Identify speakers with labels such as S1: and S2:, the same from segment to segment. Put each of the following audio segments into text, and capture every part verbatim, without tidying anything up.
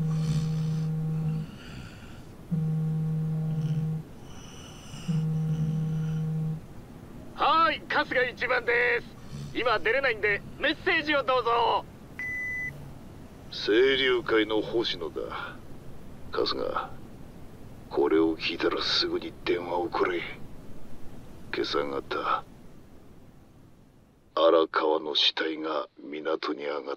S1: はーい、春日一番です。今出れないんでメッセージをどうぞ。
S2: 清流会の星野だ。春日、これを聞いたらすぐに電話をくれ。今朝方、荒川の死体が港に上がった。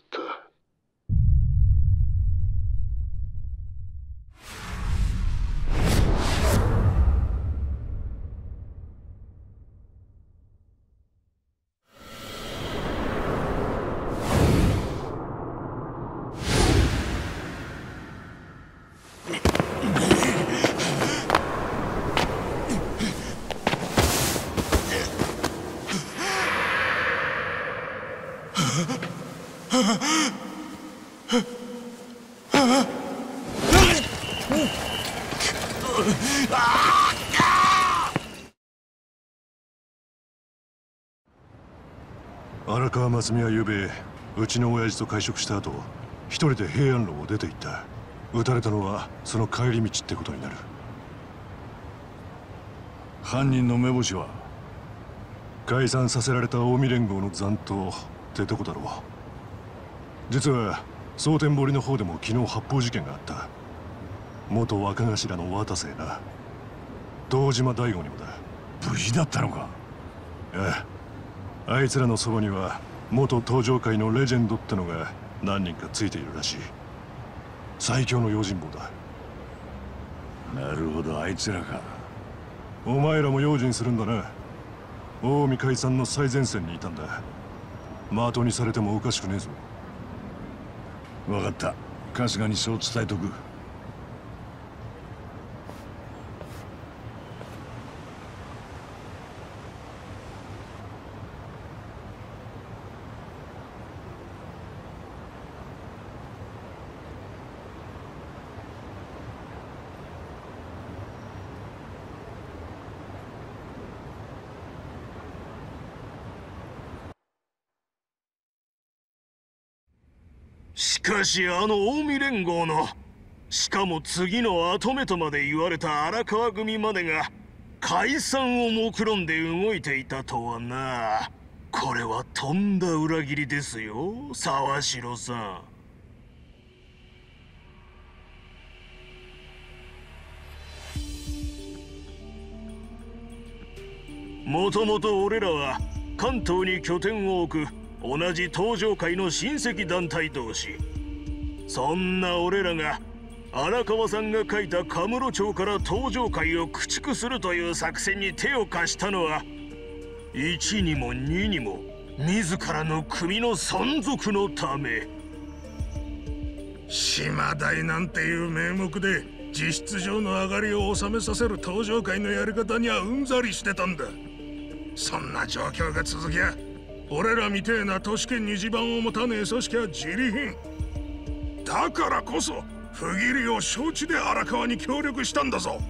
S3: 荒川真澄はゆうべうちの親父と会食した後、一人で平安路を出て行った。撃たれたのはその帰り道ってことになる。
S4: 犯人の目星は？
S3: 解散させられた近江連合の残党ってとこだろう。実は蒼天堀の方でも昨日発砲事件があった。元若頭の渡瀬な、堂島大吾にもだ。
S4: 無事だったのか？
S3: ああ、あいつらのそばには元登場界のレジェンドってのが何人かついているらしい。最強の用心棒だ。
S4: なるほど、あいつらか。
S3: お前らも用心するんだな。近江解散の最前線にいたんだ。的にされてもおかしくねえぞ。
S4: 分かった、春日にそう伝えとく。
S1: しかしあの近江連合の、しかも次の跡目とまで言われた荒川組までが解散を目論んで動いていたとはな。これはとんだ裏切りですよ、沢城さん。もともと俺らは関東に拠点を置く同じ東上界の親戚団体同士。そんな俺らが荒川さんが書いたカムロ町から東上界を駆逐するという作戦に手を貸したのは、一にも二にも自らの組の存続のため。
S5: 島代なんていう名目で実質上の上がりを収めさせる東上界のやり方にはうんざりしてたんだ。そんな状況が続きゃ、俺らみてえな都市圏に地盤を持たねえ組織は自利品だからこそ、不義理を承知で荒川に協力したんだぞ。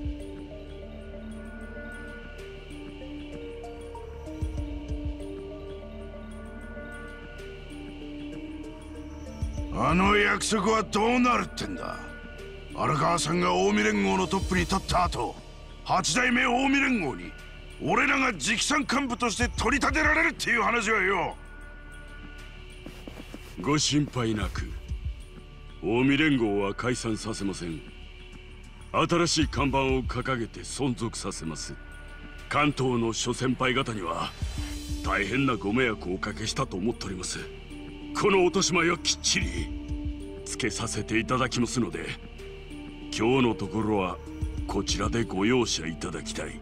S4: あの約束はどうなるってんだ。荒川さんが近江連合のトップに立った後、八代目近江連合に俺らが直参幹部として取り立てられるっていう話はよ。
S6: ご心配なく、近江連合は解散させません。新しい看板を掲げて存続させます。関東の諸先輩方には大変なご迷惑をおかけしたと思っております。この落とし前はきっちりつけさせていただきますので、今日のところはこちらでご容赦いただきたい。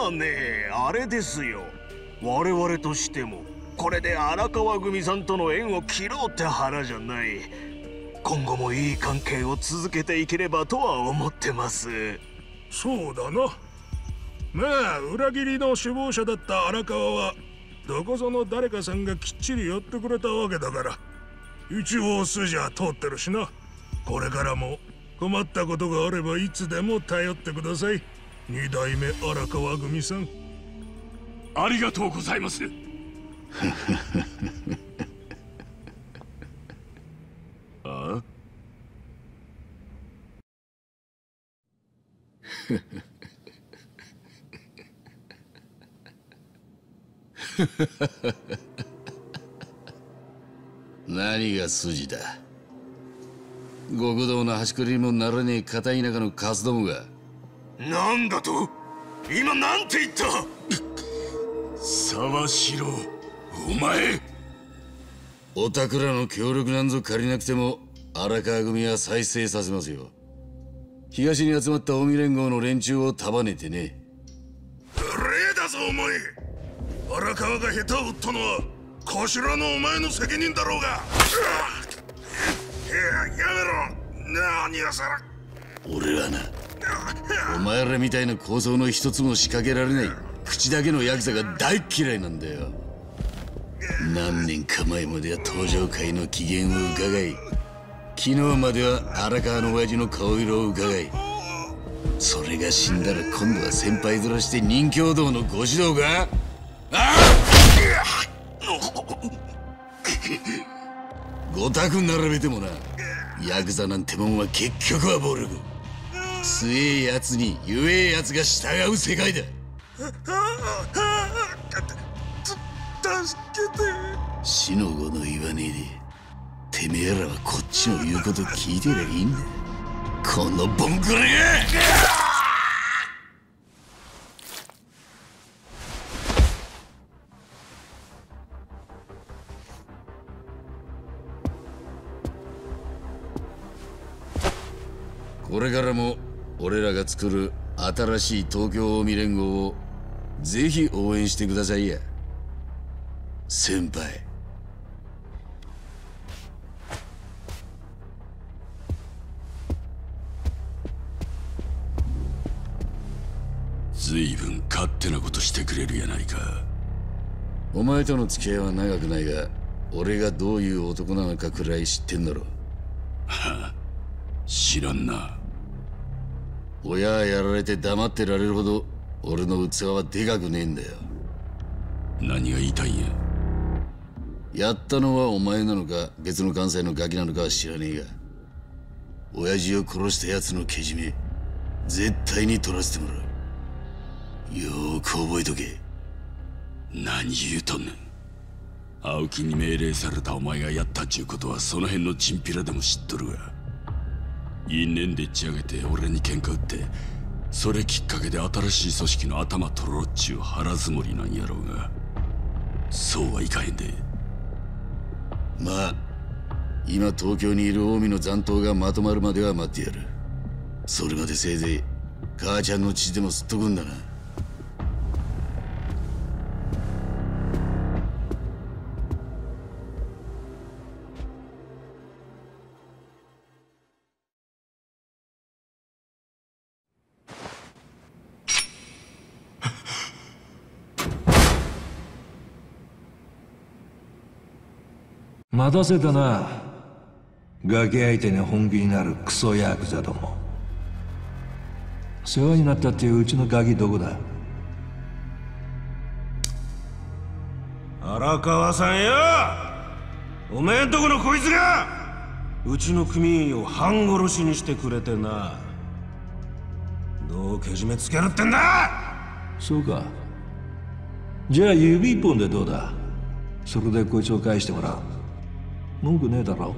S1: あね、あれですよ。我々としてもこれで荒川組さんとの縁を切ろうって腹じゃない。今後もいい関係を続けていければとは思ってます。
S5: そうだな。まあ裏切りの首謀者だった荒川はどこぞの誰かさんがきっちり寄ってくれたわけだから、一応筋は通ってるしな。これからも困ったことがあればいつでも頼ってください。二代目荒川組さん。
S6: ありがとうございます。あ
S7: 何が筋だ。極道の端くれにもならねえ片田舎のカスどもが。
S1: なんだと？今なんて言った？
S6: 沢城、お前。
S7: おたくらの協力なんぞ借りなくても荒川組は再生させますよ。東に集まった近江連合の連中を束ねてね。
S5: 無礼だぞお前。荒川が下手を打ったのは頭のお前の責任だろうが。いや、やめろ。何がさら。
S7: 俺はな、お前らみたいな構想の一つも仕掛けられない口だけのヤクザが大嫌いなんだよ。何年か前までは東上界の機嫌を伺い、昨日までは荒川の親父の顔色を伺い、それが死んだら今度は先輩面して任教道のご指導か。あごたく並べてもな、ヤクザなんてもんは結局は暴力。強えやつに弱えやつが従う世界だ。
S5: 助けて。
S7: 死の子の言わねえでてめえらはこっちの言うこと聞いてりゃいいんだ。このボンクラが。これからも俺らが作る新しい東京近江連合をぜひ応援してくださいや先輩。
S6: ずいぶん勝手なことしてくれるやないか。
S7: お前との付き合いは長くないが、俺がどういう男なのかくらい知ってんだろ。
S6: はあ、知らんな。
S7: 親はやられて黙ってられるほど俺の器はでかくねえんだよ。
S6: 何が言いたいんや。
S7: やったのはお前なのか別の関西のガキなのかは知らねえが、親父を殺した奴のけじめ絶対に取らせてもらう。よーく覚えとけ。
S6: 何言うとんねん。青木に命令されたお前がやったっちゅうことはその辺のチンピラでも知っとるが、因縁でっち上げて俺に喧嘩売って、それきっかけで新しい組織の頭取ろうっちゅう腹積もりなんやろうが、そうはいかへんで。
S7: まあ今東京にいる近江の残党がまとまるまでは待ってやる。それまでせいぜい母ちゃんの血でも吸っとくんだな。
S8: 待たせたな。ガキ相手に本気になるクソヤクザども。世話になったっていううちのガキどこだ。
S9: 荒川さんよ、おめえんとこのこいつがうちの組員を半殺しにしてくれてな。どうけじめつけるってんだ。
S8: そうか。じゃあ指一本でどうだ。それでこいつを返してもらう。文句ねえだろ。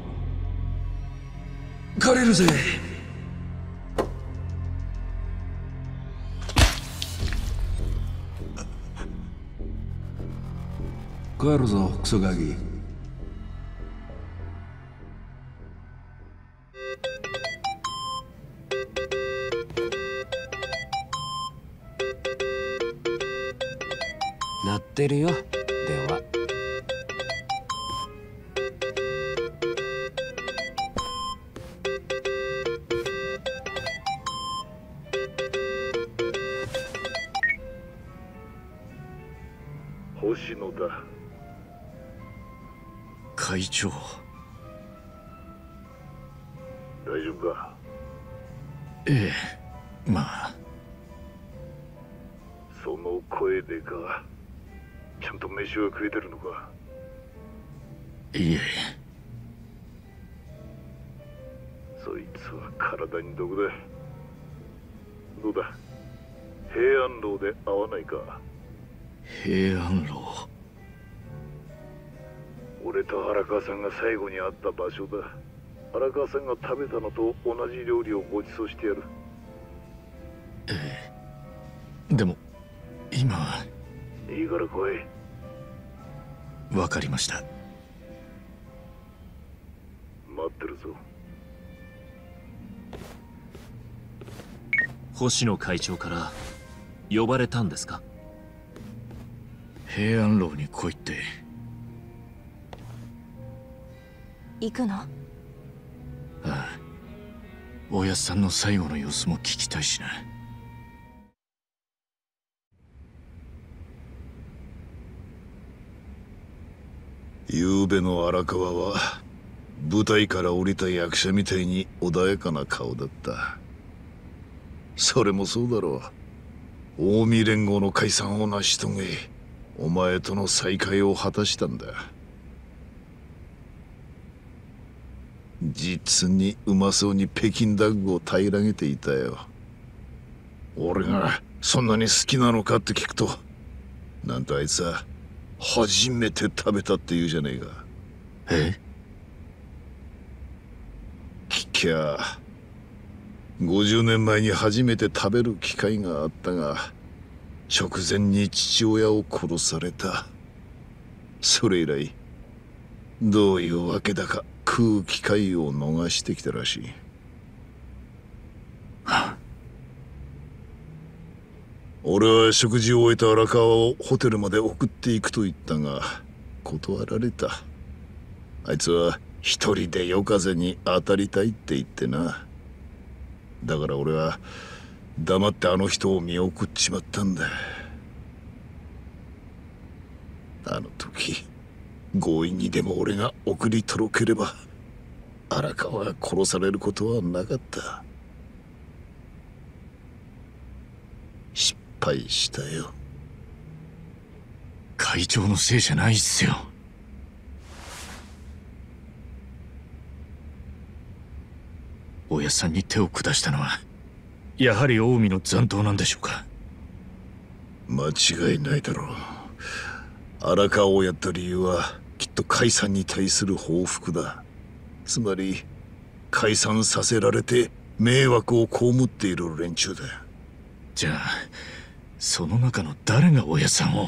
S8: 借りるぜ。帰るぞクソガキ。
S10: 鳴ってるよ電話。
S2: 星野だ。
S7: 会長、
S2: 大丈夫か？
S7: ええ、まあ。
S2: その声でか。ちゃんと飯は食えてるのか？
S7: いえ。
S2: そいつは体に毒だ。どうだ、平安楼で会わないか？
S7: 平安楼。
S2: 俺と荒川さんが最後に会った場所だ。荒川さんが食べたのと同じ料理をご馳走してやる。
S7: ええ、でも今は。
S2: いいから来い。
S7: わかりました。
S2: 待ってるぞ。
S11: 星野会長から呼ばれたんですか？
S7: 平安楼に来いって。
S12: 行くの？あ
S7: あ、おやっさんの最後の様子も聞きたいしな。
S2: 昨べの荒川は舞台から降りた役者みたいに穏やかな顔だった。それもそうだろう。近江連合の解散を成し遂げ、お前との再会を果たしたんだ。実にうまそうに北京ダッグを平らげていたよ。俺がそんなに好きなのかって聞くと、なんとあいつは初めて食べたって言うじゃねえか。
S7: え？
S2: 聞きゃごじゅうねんまえに初めて食べる機会があったが、直前に父親を殺された。それ以来どういうわけだか食う機会を逃してきたらしい。俺は食事を終えた荒川をホテルまで送っていくと言ったが断られた。あいつは一人で夜風に当たりたいって言ってな。だから俺は黙ってあの人を見送っちまったんだ。あの時強引にでも俺が送り届ければ荒川が殺されることはなかった。失敗したよ。
S7: 会長のせいじゃないっすよ。おやさんに手を下したのはやはり近江の残党なんでしょうか？
S2: 間違いないだろう。荒川をやった理由はきっと解散に対する報復だ。つまり解散させられて迷惑を被っている連中だ。
S7: じゃあその中の誰がおやさんを？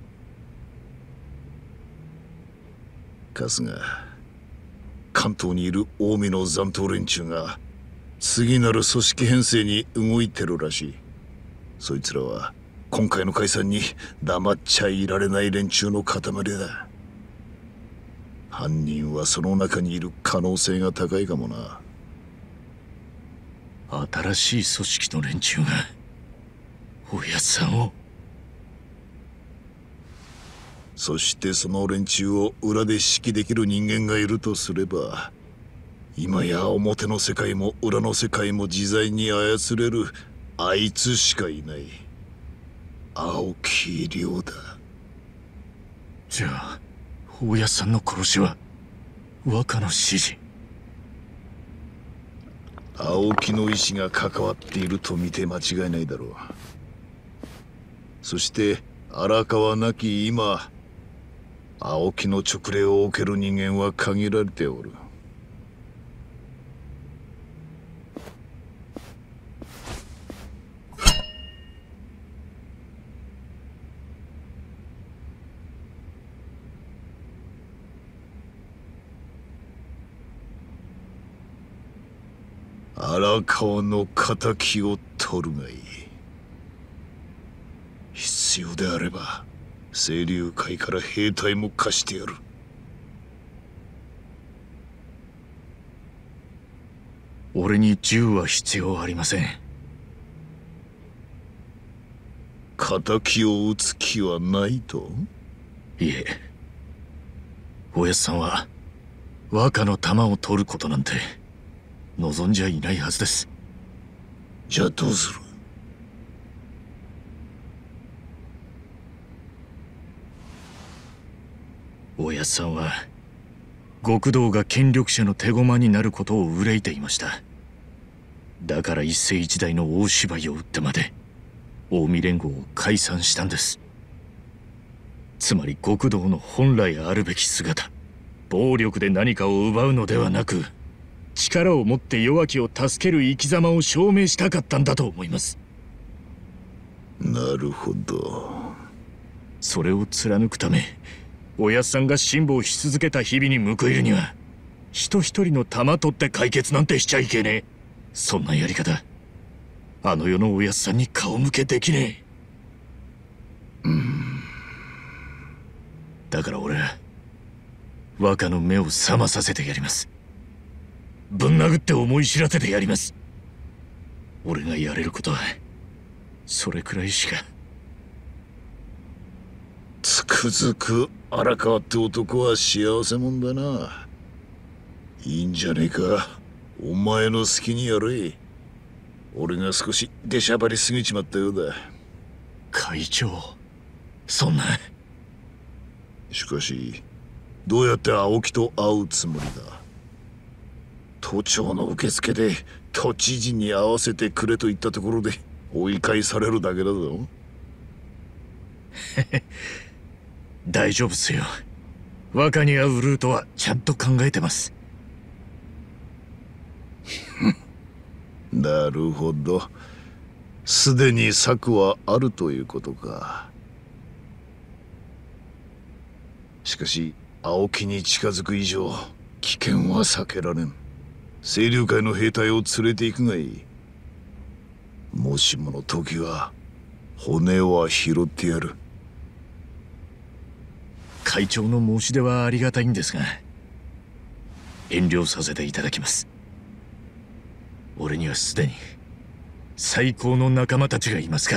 S2: 春日、関東にいる近江の残党連中が次なる組織編成に動いてるらしい。そいつらは今回の解散に黙っちゃいられない連中の塊だ。犯人はその中にいる可能性が高いかもな。
S7: 新しい組織の連中がおやさんを。
S2: そしてその連中を裏で指揮できる人間がいるとすれば、今や表の世界も裏の世界も自在に操れるあいつしかいない。青木亮だ。
S7: じゃあ大家さんの殺しは若の指示？
S2: 青木の意志が関わっていると見て間違いないだろう。そして荒川なき今、青木の勅令を受ける人間は限られておる。荒川の敵を取るがいい。必要であれば清流会から兵隊も貸してやる。
S7: 俺に銃は必要ありません。
S2: 敵を撃つ気はないと？
S7: いえ、おやっさんは若の弾を取ることなんて望んじゃいないはずです。
S2: じゃあどうする？
S7: おやっさんは極道が権力者の手駒になることを憂いていました。だから一世一代の大芝居を打ってまで近江連合を解散したんです。つまり極道の本来あるべき姿、暴力で何かを奪うのではなく、力を持って弱きを助ける生き様を証明したかったんだと思います。
S2: なるほど。
S7: それを貫くため、おやっさんが辛抱し続けた日々に報いるには、人一人の弾取って解決なんてしちゃいけねえ。そんなやり方、あの世のおやっさんに顔向けできねえ。うん。だから俺は若の目を覚まさせてやります。ぶん殴って思い知らせてやります。俺がやれることはそれくらいしか。
S2: つくづく荒川って男は幸せもんだな。いいんじゃねえか、お前の好きにやれ。俺が少し出しゃばりすぎちまったようだ。
S7: 会長、そんな。
S2: しかしどうやって青木と会うつもりだ？都庁の受付で都知事に会わせてくれと言ったところで追い返されるだけだぞ。
S7: 大丈夫っすよ。若に会うルートはちゃんと考えてます。
S2: なるほど、すでに策はあるということか。しかし青木に近づく以上危険は避けられん。清流会の兵隊を連れて行くがいい。もしもの時は骨は拾ってやる。
S7: 会長の申し出はありがたいんですが、遠慮させていただきます。俺にはすでに最高の仲間たちがいますから。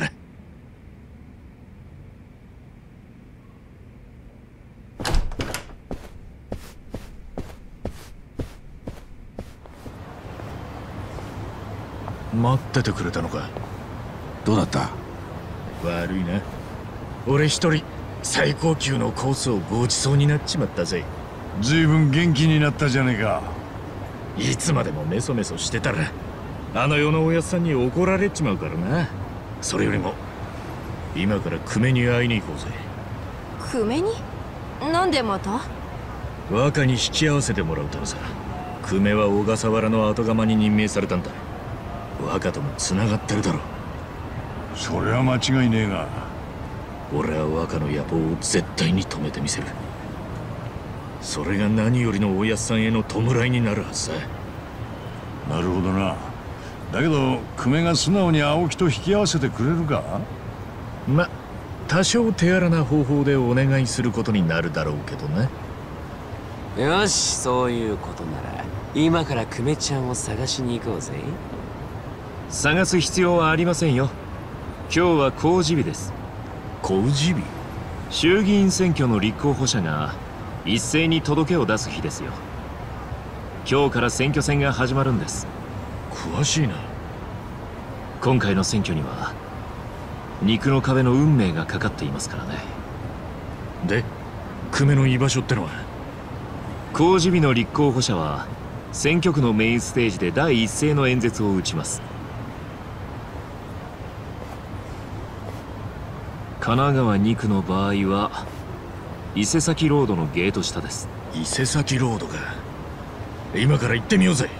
S7: 待っててくれたのか。
S4: どうだった？
S7: 悪いな、俺一人最高級のコースをごちそうになっちまったぜ。
S4: ずいぶん元気になったじゃねえか。
S7: いつまでもメソメソしてたらあの世のおやっさんに怒られちまうからな。それよりも今から久米に会いに行こうぜ。
S12: 久米に？なんでまた？
S7: 若に引き合わせてもらうためさ。久米は小笠原の後釜に任命されたんだ。若とも繋がってるだろ。
S4: それは間違いねえが、
S7: 俺は若の野望を絶対に止めてみせる。それが何よりのおやっさんへの弔いになるはずさ。
S4: なるほどな。だけど久米が素直に青木と引き合わせてくれるか？
S7: ま、多少手荒な方法でお願いすることになるだろうけどね。
S10: よし、そういうことなら今から久米ちゃんを探しに行こうぜ。
S11: 探す必要はありませんよ。今日は公示日です。
S7: 公示日？
S11: 衆議院選挙の立候補者が一斉に届けを出す日ですよ。今日から選挙戦が始まるんです。
S7: 詳しいな。
S11: 今回の選挙には肉の壁の運命がかかっていますからね。
S7: で、久米の居場所ってのは？
S11: 公示日の立候補者は選挙区のメインステージで第一声の演説を打ちます。神奈川に区の場合は伊勢崎ロードのゲート下です。
S7: 伊勢崎ロードか。今から行ってみようぜ。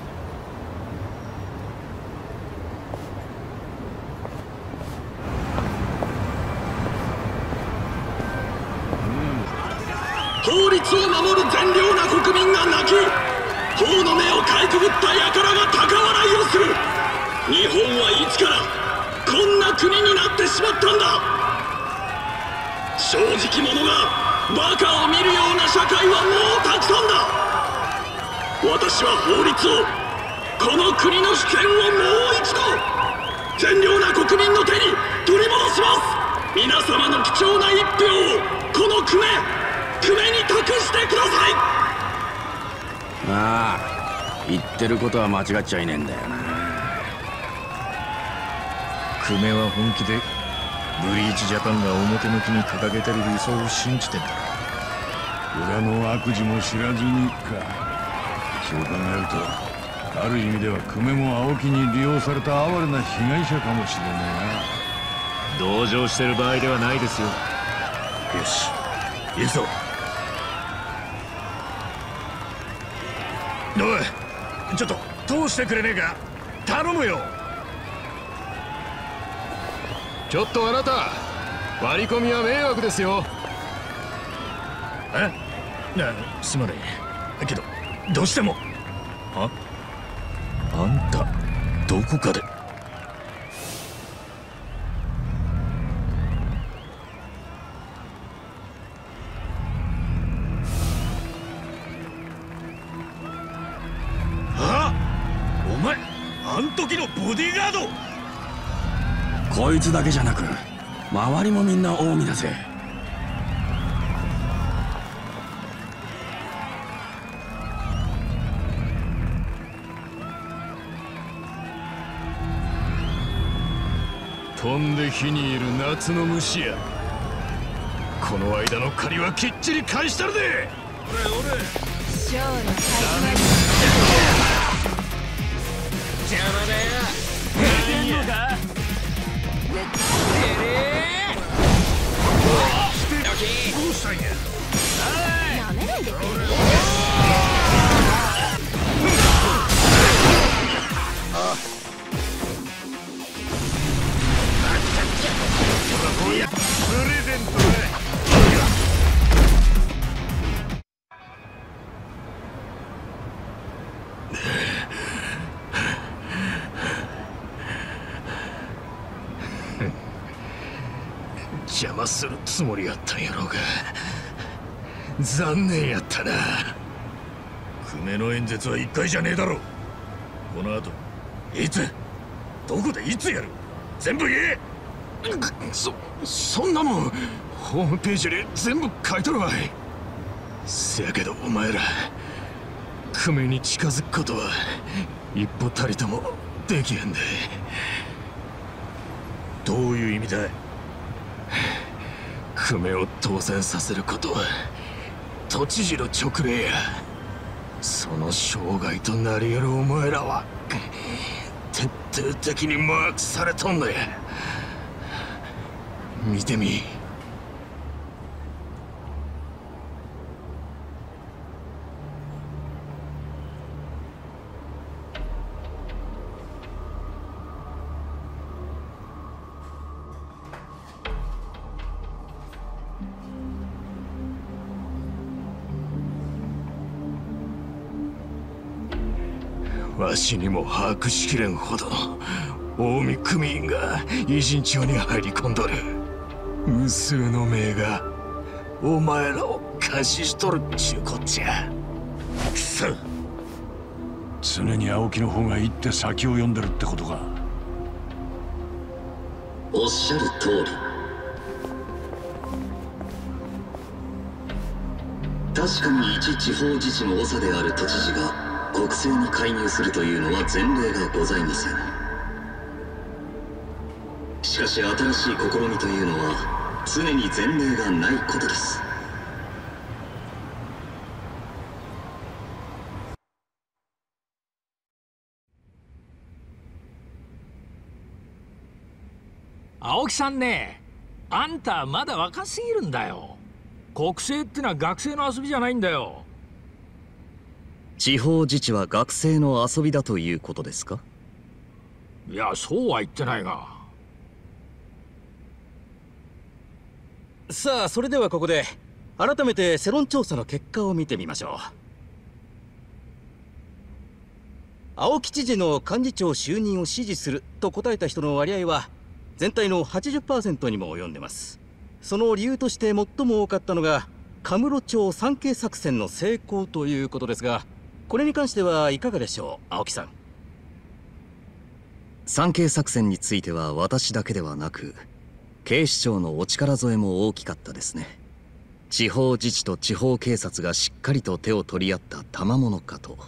S13: 法律を守る善良な国民が泣き、法の目をかいくぐった輩が高笑いをする。日本はいつからこんな国になってしまったんだ。 正直者がバカを見るような社会はもうたくさんだ。私は法律を、この国の主権をもう一度善良な国民の手に取り戻します。皆様の貴重な一票をこの久米久米に託してください。
S14: ああ、言ってることは間違っちゃいねえんだよな。
S11: 久米は本気でブリーチジャパンが表向きに掲げてる理想を信じてんだろ。
S3: 裏の悪事も知らずにか。そう考えるとある意味では久米も青木に利用された哀れな被害者かもしれね
S11: えな。同情してる場合ではないですよ。
S2: よし行くぞ。おいちょっと通してくれねえか、頼むよ。
S15: ちょっとあなた、割り込みは迷惑ですよ。
S2: えなすまねえけどどうしても。ああんたどこかで。
S5: あお前あん時のボディーガード。
S9: こいつだけじゃなく周りもみんな近江だぜ。
S15: 飛んで火にいる夏の虫や。この間の借りはきっちり返したるで。
S5: 俺俺
S12: 将来
S10: 邪魔だよ。やってんのか。
S5: どうしたんや。
S12: なめないでくれ。
S5: プレゼントだ。
S2: 邪魔するつもりやったんやろうが残念やったな。久米の演説は一回じゃねえだろ。この後いつどこでいつやる全部言え。そそんなもんホームページで全部書いとるわい。せやけどお前ら久米に近づくことは一歩たりともできへんで。どういう意味だ。久米を当選させることは都知事の勅令や。その障害となり得るお前らは徹底的にマークされとんのや。見てみ。わしにも把握しきれんほどの近江組員が偉人帳に入り込んどる。無数の名がお前らを監視しとるっちゅうこっちゃ。くそ、
S3: 常に青木の方が行って先を読んでるってことか。
S13: おっしゃる通り。確かに一地方自治の長である都知事が国政に介入するというのは前例がございません。しかし新しい試みというのは常に前例がないことです。
S16: 青木さんね、あんたまだ若すぎるんだよ。国政ってのは学生の遊びじゃないんだよ。
S17: 地方自治は学生の遊びだということですか。
S16: いや、そうは言ってないが。
S17: さあ、それではここで改めて世論調査の結果を見てみましょう。青木知事の幹事長就任を支持すると答えた人の割合は全体の はちじゅっパーセント にも及んでます。
S18: その理由として最も多かったのがカムロ町三景作戦の成功ということですが、これに関してはいかがでしょう、青木さん。
S17: 三景作戦については私だけではなく警視庁のお力添えも大きかったですね。地方自治と地方警察がしっかりと手を取り合った賜物かと。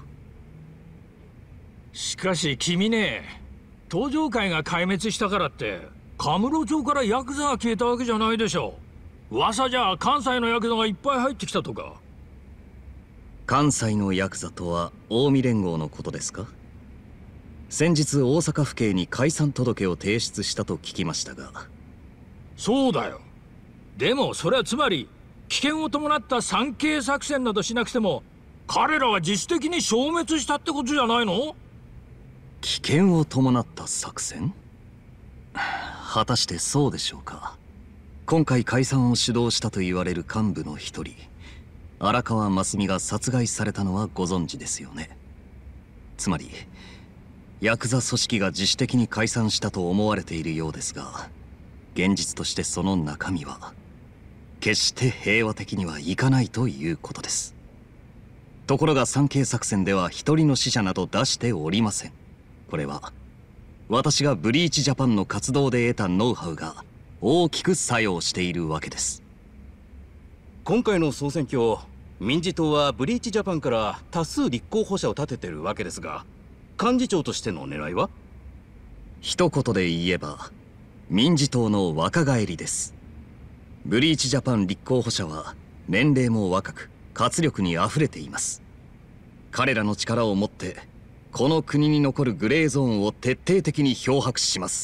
S16: しかし君ね、東上会が壊滅したからってカムロ町からヤクザが消えたわけじゃないでしょ。噂じゃ関西のヤクザがいっぱい入ってきたとか。
S17: 関西のヤクザとは近江連合のことですか？先日大阪府警に解散届を提出したと聞きましたが。
S16: そうだよ。でもそれはつまり危険を伴った三景作戦などしなくても彼らは自主的に消滅したってことじゃないの？
S17: 危険を伴った作戦？果たしてそうでしょうか。今回解散を主導したと言われる幹部の一人、荒川真澄が殺害されたのはご存知ですよね。つまりヤクザ組織が自主的に解散したと思われているようですが、現実としてその中身は決して平和的にはいかないということです。ところが三景作戦では一人の死者など出しておりません。これは私がブリーチジャパンの活動で得たノウハウが大きく作用しているわけです。
S18: 今回の総選挙、民自党はブリーチジャパンから多数立候補者を立ててるわけですが、幹事長としての狙いは？
S17: 一言で言えば民自党の若返りです。ブリーチジャパン立候補者は年齢も若く活力にあふれています。彼らの力をもってこの国に残るグレーゾーンを徹底的に漂白します。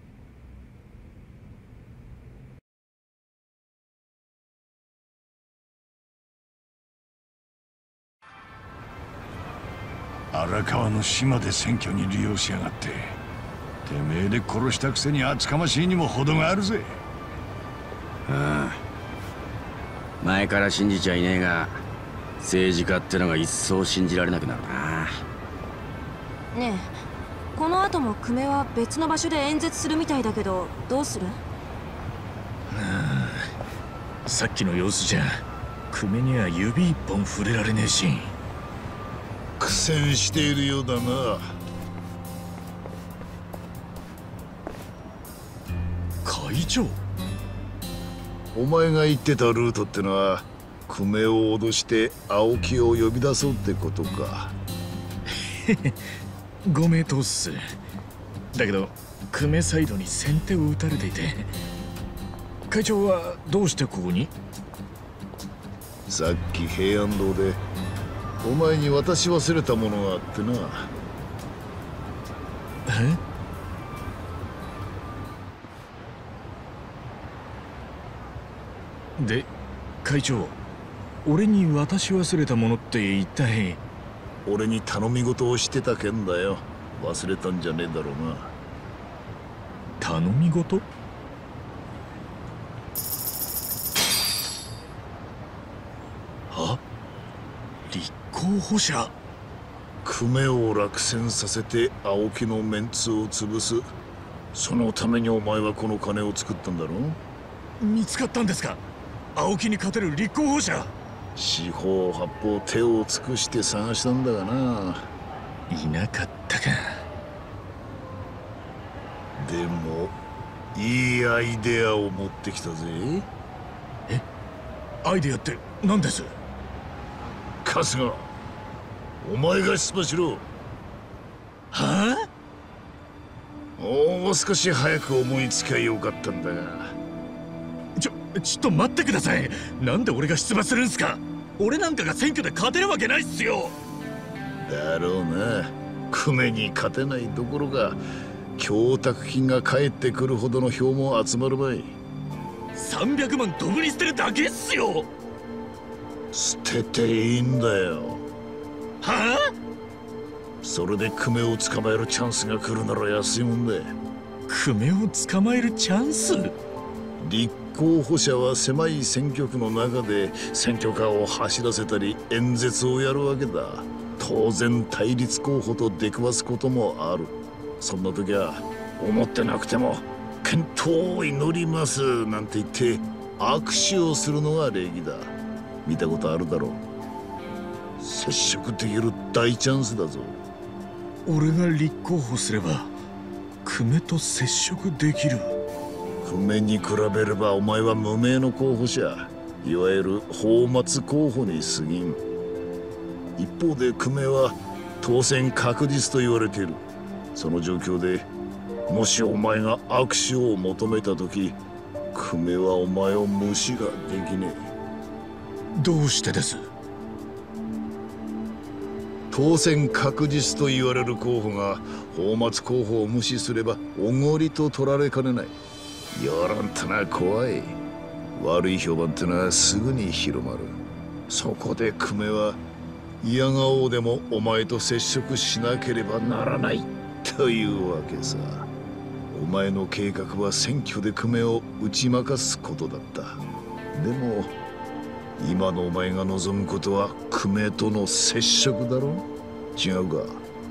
S4: 荒川の島で選挙に利用しやがって、てめえで殺したくせに厚かましいにも程があるぜ。
S14: ああ、前から信じちゃいねえが政治家ってのが一層信じられなくなるな。
S12: ねえ、この後も久米は別の場所で演説するみたいだけど、どうする？
S15: ああ、さっきの様子じゃ久米には指一本触れられねえし。
S2: 苦戦しているようだな。
S15: 会長、
S2: お前が言ってたルートってのは久米を脅して青木を呼び出そうってことか。
S15: ご名答っす。だけど久米サイドに先手を打たれていて、会長はどうしてここに？
S2: さっき平安堂でお前に渡し忘れたものがあってな。
S15: え？で、会長、俺に渡し忘れたものって一体？
S2: 俺に頼み事をしてた件だよ。忘れたんじゃねえだろうな。
S15: 頼み事？は？立候補者？
S2: 久米を落選させて青木のメンツを潰す。そのためにお前はこの金を作ったんだろ？
S15: 見つかったんですか？青木に勝てる立候補者？
S2: 四方八方手を尽くして探したんだがな。
S15: いなかったか。
S2: でもいいアイデアを持ってきたぜ。
S15: え？アイデアって何です？
S2: 春日、お前が出馬しろ。
S15: は
S2: あ？もう少し早く思いつきゃよかったんだが。
S15: ちょ、ちょっと待ってください。なんで俺が出馬するんすか？俺なんかが選挙で勝てるわけないっすよ。
S2: だろうな。久米に勝てないどころか供託金が返ってくるほどの票も集まるばい。
S15: さんびゃくまんドブに捨てるだけっすよ。
S2: 捨てていいんだよ。
S15: はあ？
S2: それで久米を捕まえるチャンスが来るなら安いもんだ。
S15: 久米を捕まえるチャンス？
S2: 立候補者は狭い選挙区の中で選挙カーを走らせたり演説をやるわけだ。当然対立候補と出くわすこともある。そんな時は思ってなくても健闘を祈りますなんて言って握手をするのが礼儀だ。見たことあるだろう。接触できる大チャンスだぞ。
S15: 俺が立候補すれば久米と接触できる。
S2: 久米に比べればお前は無名の候補者、いわゆる泡沫候補に過ぎん。一方で久米は当選確実と言われている。その状況でもしお前が握手を求めた時、久米はお前を無視ができねえ。
S15: どうしてです？
S2: 当選確実と言われる候補が泡沫候補を無視すればおごりと取られかねない。世論ってのは怖い。悪い評判ってのはすぐに広まる。そこで久米は嫌がおうでもお前と接触しなければならないというわけさ。お前の計画は選挙で久米を打ち負かすことだった。でも今のお前が望むことは久米との接触だろ。違うか？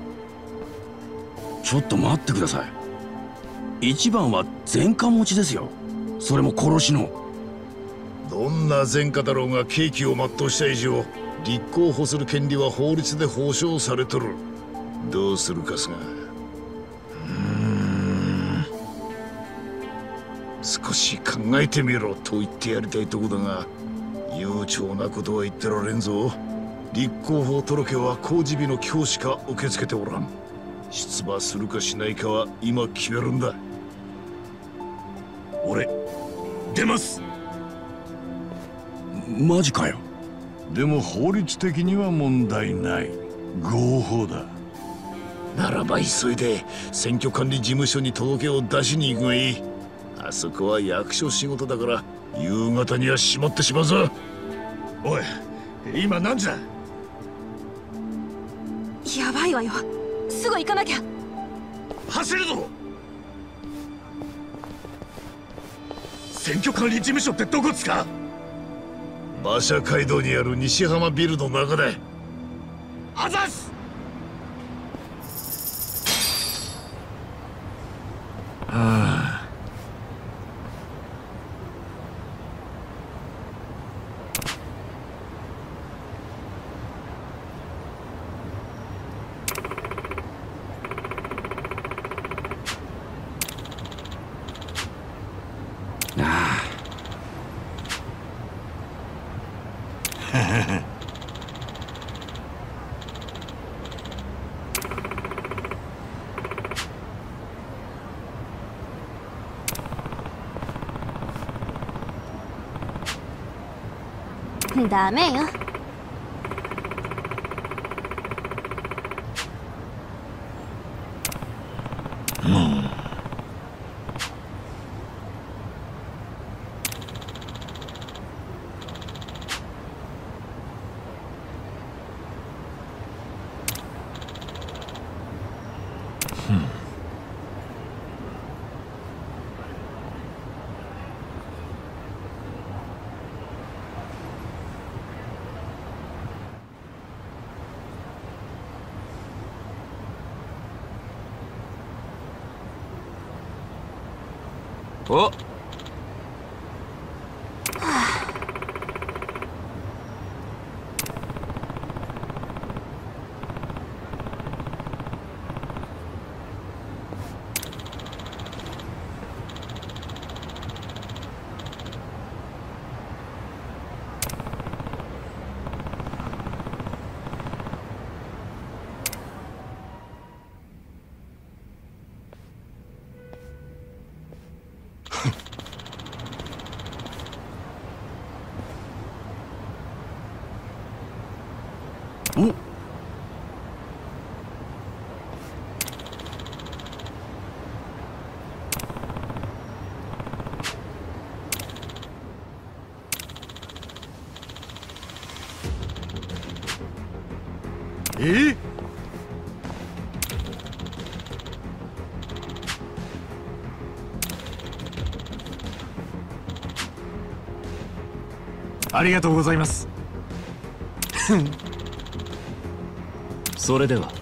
S14: ちょっと待ってください。一番は前科持ちですよ。それも殺しの。
S2: どんな前科だろうが刑期を全うした以上、立候補する権利は法律で保障されとる。どうするかすが。うーん少し考えてみろと言ってやりたいとこだが、悠長なことは言ってられんぞ。立候補届は公示日の今日しか受け付けておらん。出馬するかしないかは今決めるんだ。
S15: 俺出ます。
S14: マジかよ。
S3: でも法律的には問題ない。合法だ。
S2: ならば急いで選挙管理事務所に届けを出しに行くがいい。あそこは役所仕事だから夕方には閉まってしまうぞ。
S15: おい、今何時だ？
S12: やばいわよ。すぐ行かなきゃ。
S15: 走るぞ。選挙管理事務所ってどこっすか？
S2: 馬車街道にある西浜ビルの中だ。
S15: あざっす。 はあ。
S12: ダメよ。
S10: おっ、
S14: お
S15: え？ありがとうございます。
S11: それでは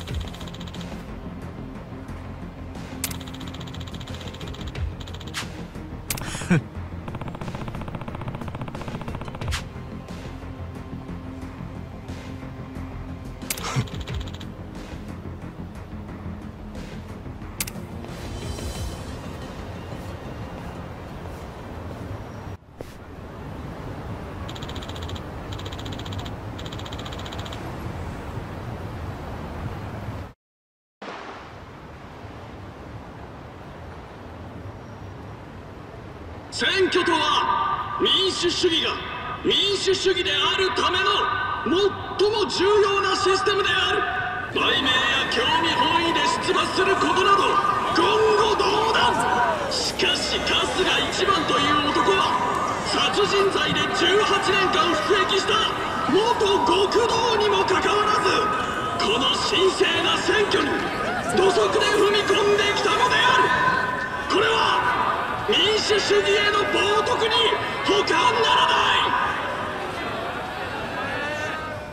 S13: 選挙とは民主主義が民主主義であるための最も重要なシステムである。売名や興味本位で出馬することなど言語道断。しかし春日一番という男は殺人罪でじゅうはちねんかん服役した元極道にもかかわらず、この神聖な選挙に土足で踏み込んできたのである。これは民主主義への冒涜に他ならない。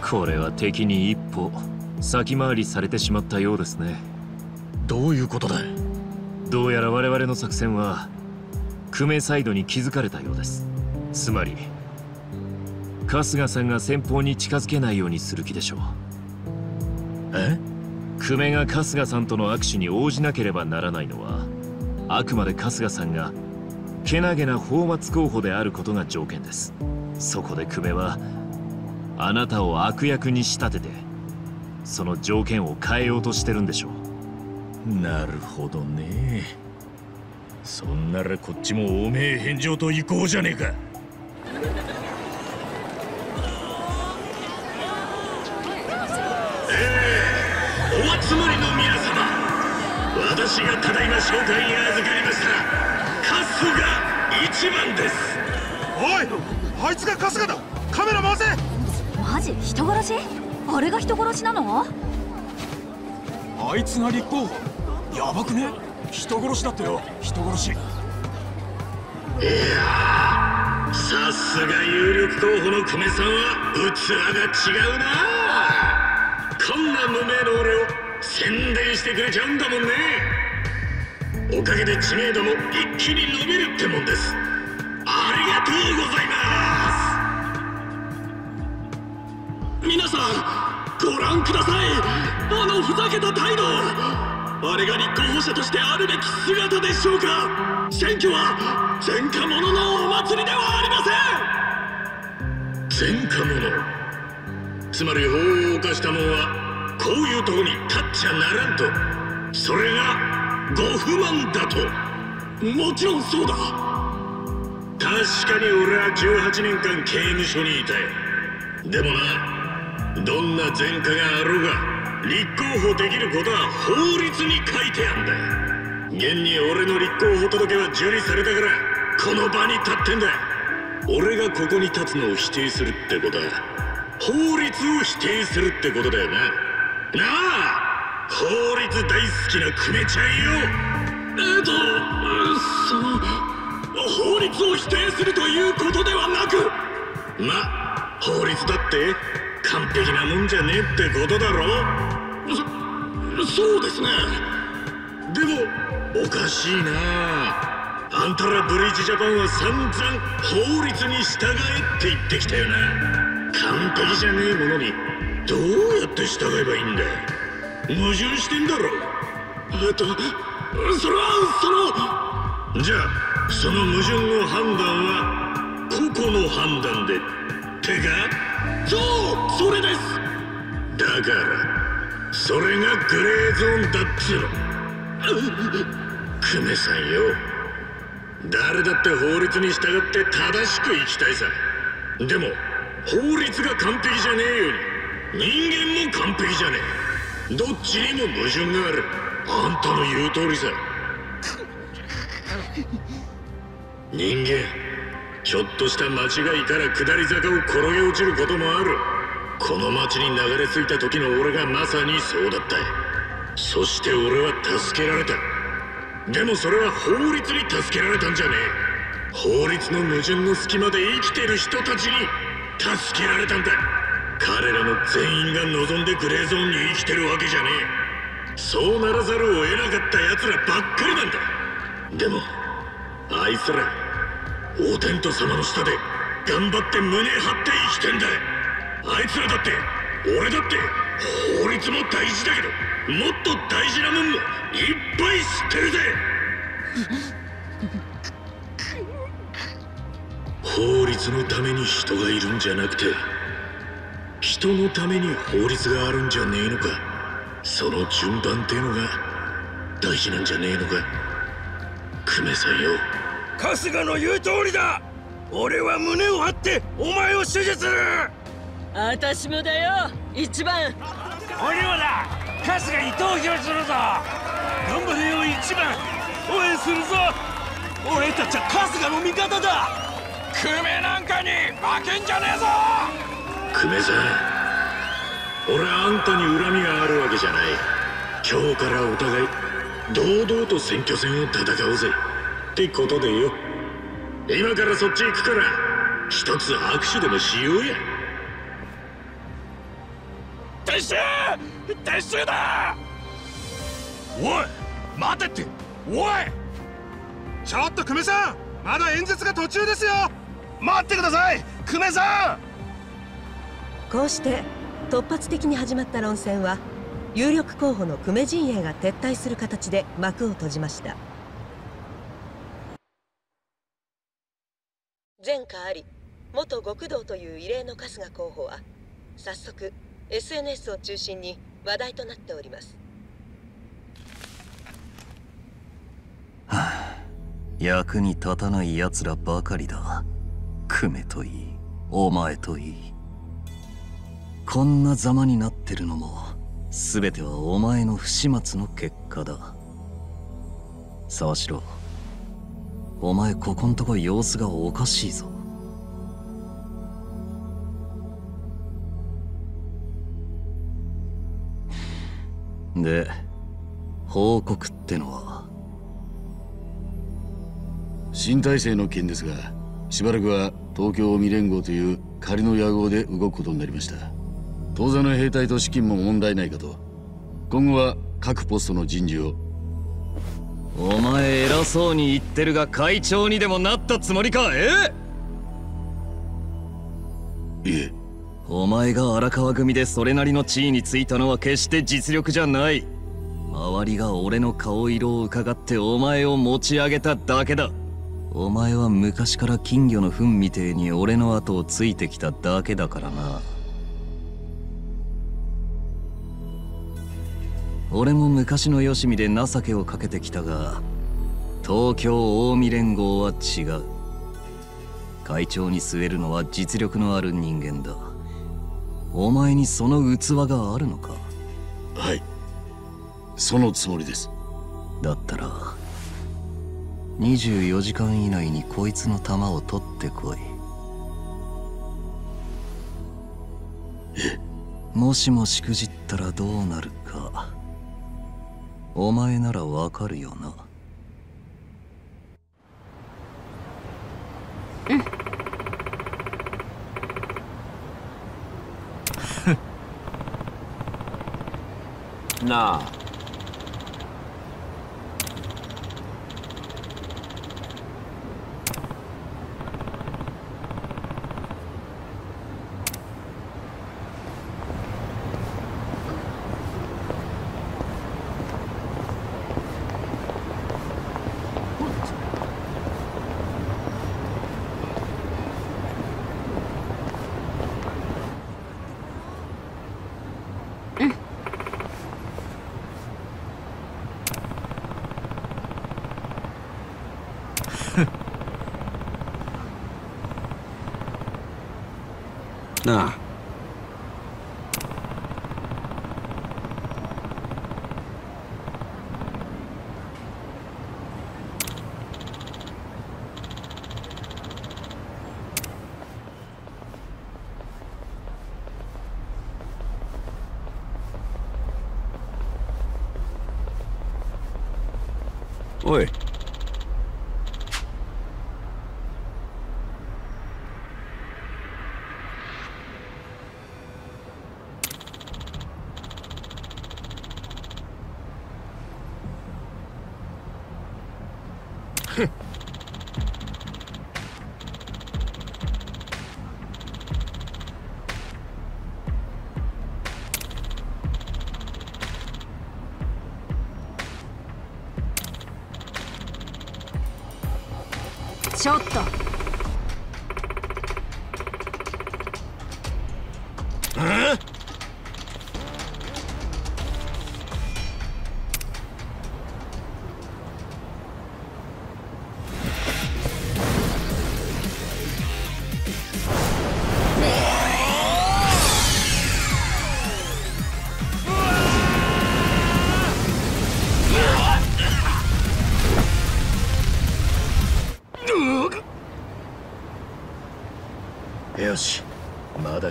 S11: これは敵に一歩先回りされてしまったようですね。
S15: どういうことだ。
S11: どうやら我々の作戦は久米サイドに気づかれたようです。つまり春日さんが先方に近づけないようにする気でしょう。
S15: え？
S11: 久米が春日さんとの握手に応じなければならないのは、あくまで春日さんがけなげな泡沫候補であることが条件です。そこで久米はあなたを悪役に仕立ててその条件を変えようとしてるんでしょう。
S15: なるほどね。そんならこっちも汚名返上と行こうじゃねえか。
S13: お集まりの皆様、私がただいま紹介に預かりました春日一番です。
S5: おい、あいつが春日だ。カメラ回せ。
S12: マジ人殺し？あれが人殺しなの？
S19: あいつが立候補？やばくね？人殺しだってよ、人殺し。いや
S13: ー、さすが有力候補の久米さんは器が違うな。こんな無名の俺を宣伝してくれちゃうんだもんね。おかげで知名度も一気に伸びるってもんです。ありがとうございます。皆さんご覧ください。あのふざけた態度。あれが立候補者としてあるべき姿でしょうか。選挙は前科者のお祭りではありません。前科者、つまり法を犯した者はこういうとこに立っちゃならんと、それがご不満だと。もちろんそうだ。確かに俺はじゅうはちねんかん刑務所にいたよ。でもな、どんな前科があろうが立候補できることは法律に書いてあんだ。現に俺の立候補届は受理されたからこの場に立ってんだ。俺がここに立つのを否定するってことは法律を否定するってことだよな。なあ、法律大好きな久米ちゃんよ。えっとその法律を否定するということではなく、ま、法律だって完璧なもんじゃねえってことだろ。そ、そうですね。でもおかしいな。あんたらブリーチジャパンは散々法律に従えって言ってきたよな。完璧じゃねえものにどうやって従えばいいんだ。矛盾してんだろ。えっとそれはそのじゃあその矛盾の判断は個々の判断でってか。そう、それです。だからそれがグレーゾーンだっつうの。久米さんよ、誰だって法律に従って正しく生きたいさ。でも法律が完璧じゃねえように人間も完璧じゃねえ。どっちにも矛盾がある。あんたの言う通りさ。人間ちょっとした間違いから下り坂を転げ落ちることもある。この町に流れ着いた時の俺がまさにそうだった。そして俺は助けられた。でもそれは法律に助けられたんじゃねえ。法律の矛盾の隙間で生きてる人たちに助けられたんだ。彼らの全員が望んでグレーゾーンに生きてるわけじゃねえ。そうならざるを得なかった奴らばっかりなんだ。でもあいつらオーテント様の下で頑張って胸張って生きてんだ。あいつらだって俺だって法律も大事だけどもっと大事なもんもいっぱい知ってるぜ。法律のために人がいるんじゃなくて人のために法律があるんじゃねえのか。その順番っていうのが大事なんじゃねえのか。久米さんよ。
S9: 春日の言う通りだ。俺は胸を張ってお前を支持する。
S20: 私もだよ、一番。
S9: 俺はだ、春日に投票するぞ。頑張れよ一番、応援するぞ。俺たちは春日の味方だ。久米なんかに負けんじゃねえぞ。
S13: 久米さん、俺はあんたに恨みがあるわけじゃない。今日からお互い堂々と選挙戦を戦おうぜってことでよ。今からそっち行くから一つ握手でもしようや。
S9: 撤収撤収だ。おい待てって。おい
S19: ちょっと久米さん、まだ演説が途中ですよ。待ってください久米さん。
S21: こうして突発的に始まった論戦は有力候補の久米陣営が撤退する形で幕を閉じました。前科あり元極道という異例の春日候補は早速 エスエヌエス を中心に話題となっております。
S17: はあ、役に立たない奴らばかりだ。久米といい、お前といい。こんなざまになってるのも全てはお前の不始末の結果だ。沢城、お前ここんとこ様子がおかしいぞ。で、報告ってのは？
S7: 新体制の件ですが、しばらくは東京近江連合という仮の野合で動くことになりました。当座の兵隊と資金も問題ないかと。今後は各ポストの人事を。
S17: お前偉そうに言ってるが会長にでもなったつもりか？え
S7: え？いえ。
S17: お前が荒川組でそれなりの地位についたのは決して実力じゃない。周りが俺の顔色を伺ってお前を持ち上げただけだ。お前は昔から金魚の糞みてえに俺の後をついてきただけだからな。俺も昔のよしみで情けをかけてきたが、東京近江連合は違う。会長に据えるのは実力のある人間だ。お前にその器があるのか？
S7: はい、そのつもりです。
S17: だったらにじゅうよじかん以内にこいつの弾を取ってこい。
S7: え？
S17: もしもしくじったらどうなるかお前ならわかるよな。
S10: うんなあ、
S14: なあ、おい。
S12: ちょっと
S9: え？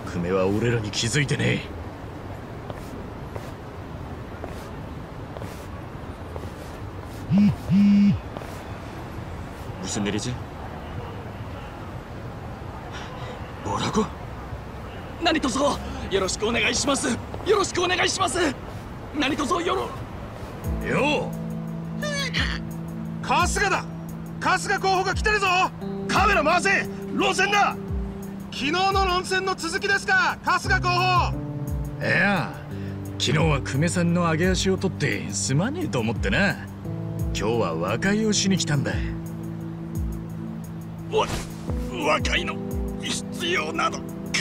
S15: 久米は俺らに気づいてね
S11: え。무슨 일이지?
S15: 뭐라고? 何卒よろしくお願いします。よろしくお願いします。何卒よろ。
S5: よう。春日だ。春日候補が来てるぞ。カメラ回せ。論戦だ。昨日の論戦の続きですか、春日候補。
S15: いや、昨日は久米さんの上げ足を取ってすまねえと思ってな。今日は和解をしに来たんだ。
S13: わ和解の必要など。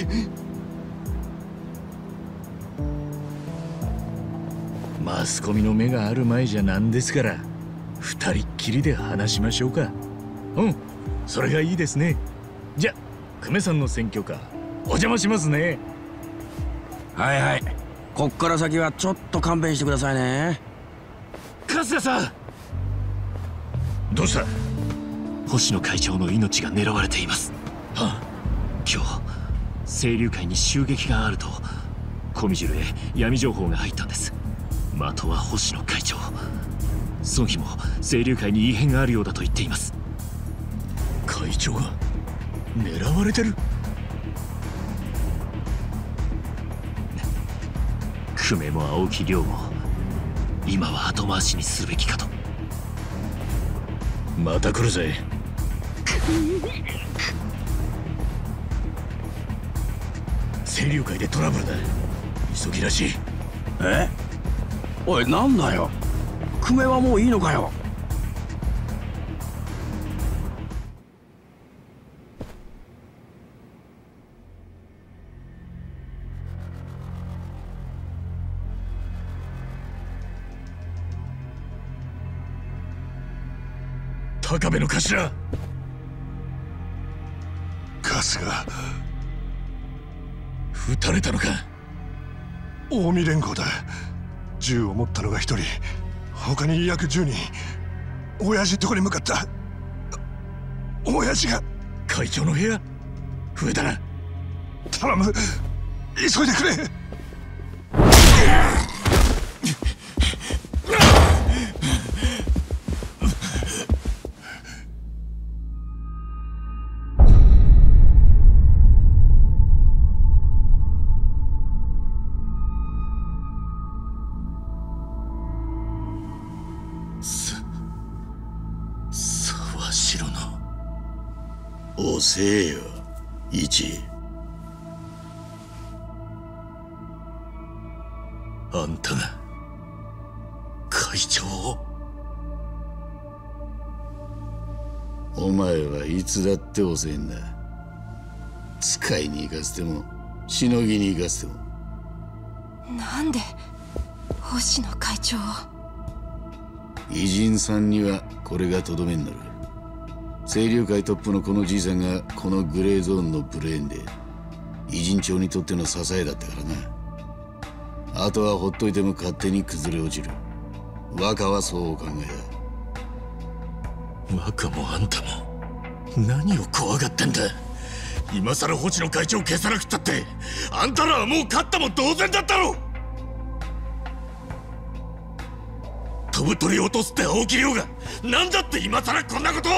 S15: マスコミの目がある前じゃなんですから、二人っきりで話しましょうか。うん、それがいいですね。じゃ、久米さんの選挙カーお邪魔しますね。
S14: はいはい、こっから先はちょっと勘弁してくださいね。
S11: 春日さん、
S15: どうした？
S11: 星野会長の命が狙われています。はあ、今日清流会に襲撃があると小見汁へ闇情報が入ったんです。的は星野会長。孫妃も清流会に異変があるようだと言っています。
S15: 会長が狙われてる？
S11: 久米も青木亮も今は後回しにするべきかと。
S15: また来るぜ。清流会でトラブルだ。急ぎらしい。
S14: え？おい、なんだよ。久米はもういいのかよ。
S15: 高部の頭。
S3: 春日
S15: 撃たれたのか。
S3: 近江連合だ。銃を持ったのが一人、他に約じゅうにん。親父どこに向かった？親父が。
S15: 会長の部屋増えたな。
S3: 頼む、急いでくれ。
S7: 遅えよ、一。
S15: あんたが会長を。
S7: お前はいつだって遅えんだ。使いに行かせてもしのぎに行かせても。
S12: なんで星野会長を。
S7: 偉人さんにはこれがとどめになる。清流会トップのこのじいさんがこのグレーゾーンのブレーンで偉人長にとっての支えだったからな。あとはほっといても勝手に崩れ落ちる。若はそうお考
S15: えだ。若もあんたも何を怖がってんだ。今さら星野会長を消さなくったってあんたらはもう勝ったも同然だったろ。飛ぶ鳥を落とすって青木亮が何だって今さらこんなことを。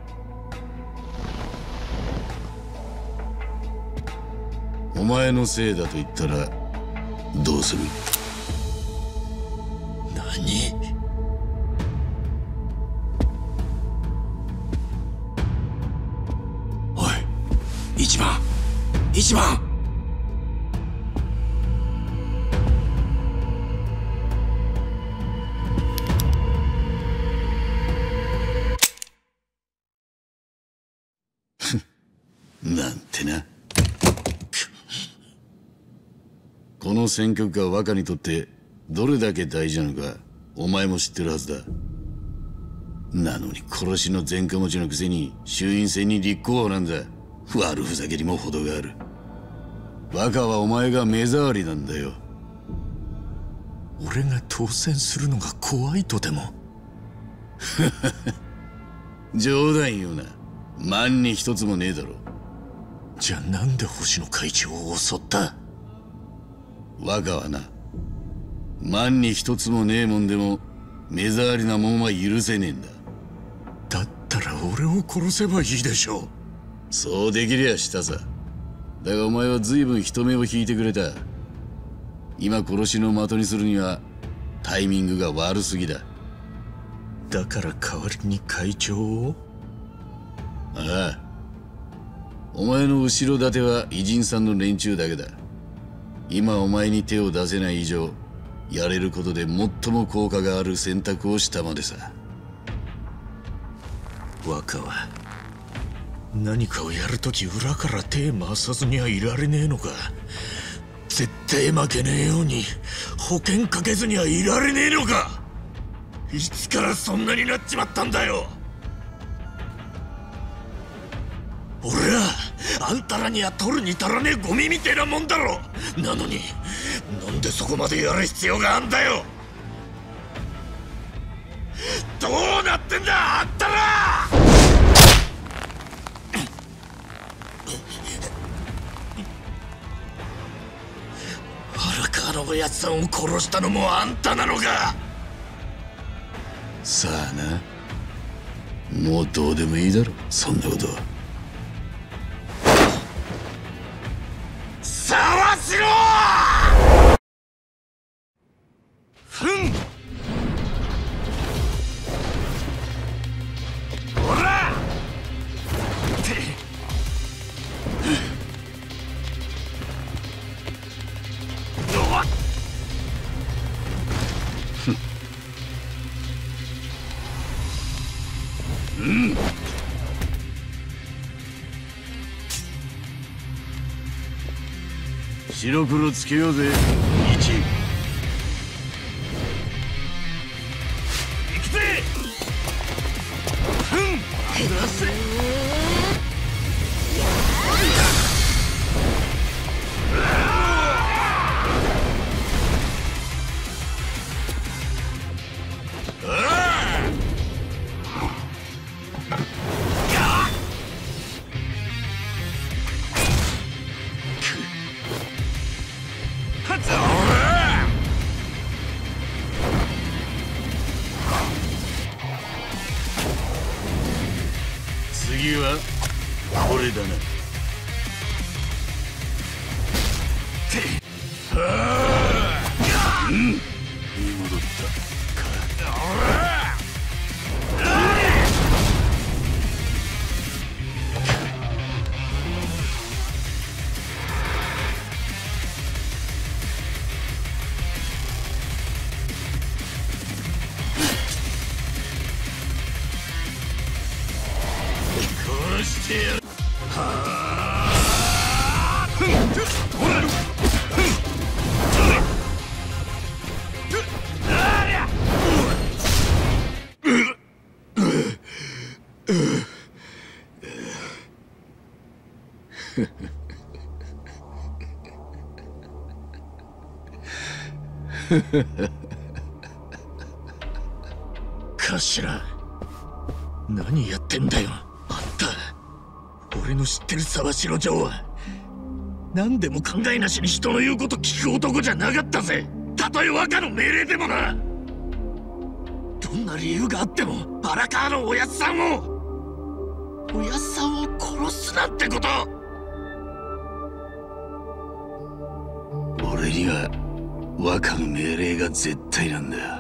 S7: お前のせいだと言ったらどうする？
S15: 何？おい、一番一番。
S7: なんてな。この選挙区が若にとってどれだけ大事なのかお前も知ってるはずだ。なのに殺しの前科持ちのくせに衆院選に立候補なんだ。悪ふざけにも程がある。若はお前が目障りなんだよ。
S15: 俺が当選するのが怖いとでも？
S7: 冗談言うな。万に一つもねえだろ。
S15: じゃあなんで星野会長を襲った？
S7: 若はな、万に一つもねえもんでも目障りなもんは許せねえんだ。
S15: だったら俺を殺せばいいでしょう。
S7: そうできりゃしたさ。だがお前は随分人目を引いてくれた。今殺しの的にするにはタイミングが悪すぎだ。
S15: だから代わりに会長を？
S7: ああ、お前の後ろ盾は偉人さんの連中だけだ。今お前に手を出せない以上、やれることで最も効果がある選択をしたまでさ。
S15: 若は何かをやるとき裏から手回さずにはいられねえのか。絶対負けねえように保険かけずにはいられねえのか。いつからそんなになっちまったんだよ。俺はあんたらには取るに足らねえゴミみてえなもんだろ。なのになんでそこまでやる必要があんだよ。どうなってんだあんたら。荒川のおやつさんを殺したのもあんたなのか。
S7: さあな、もうどうでもいいだろそんなことは。
S15: さわしろふん。ほら
S7: うん。白黒つけようぜ。一。
S15: 行くぜ。ふん。出せ。
S7: 次はこれだな。うん、言い戻ったか。
S15: 殺してやる。はあ。頭、何やってんだよあんた。俺の知ってる沢城城は何でも考えなしに人の言うこと聞く男じゃなかったぜ。たとえ若の命令でもな。どんな理由があっても荒川のおやつさんをおやつさんを殺すなんてこと。
S7: 俺には若の命令が絶対なんだよ。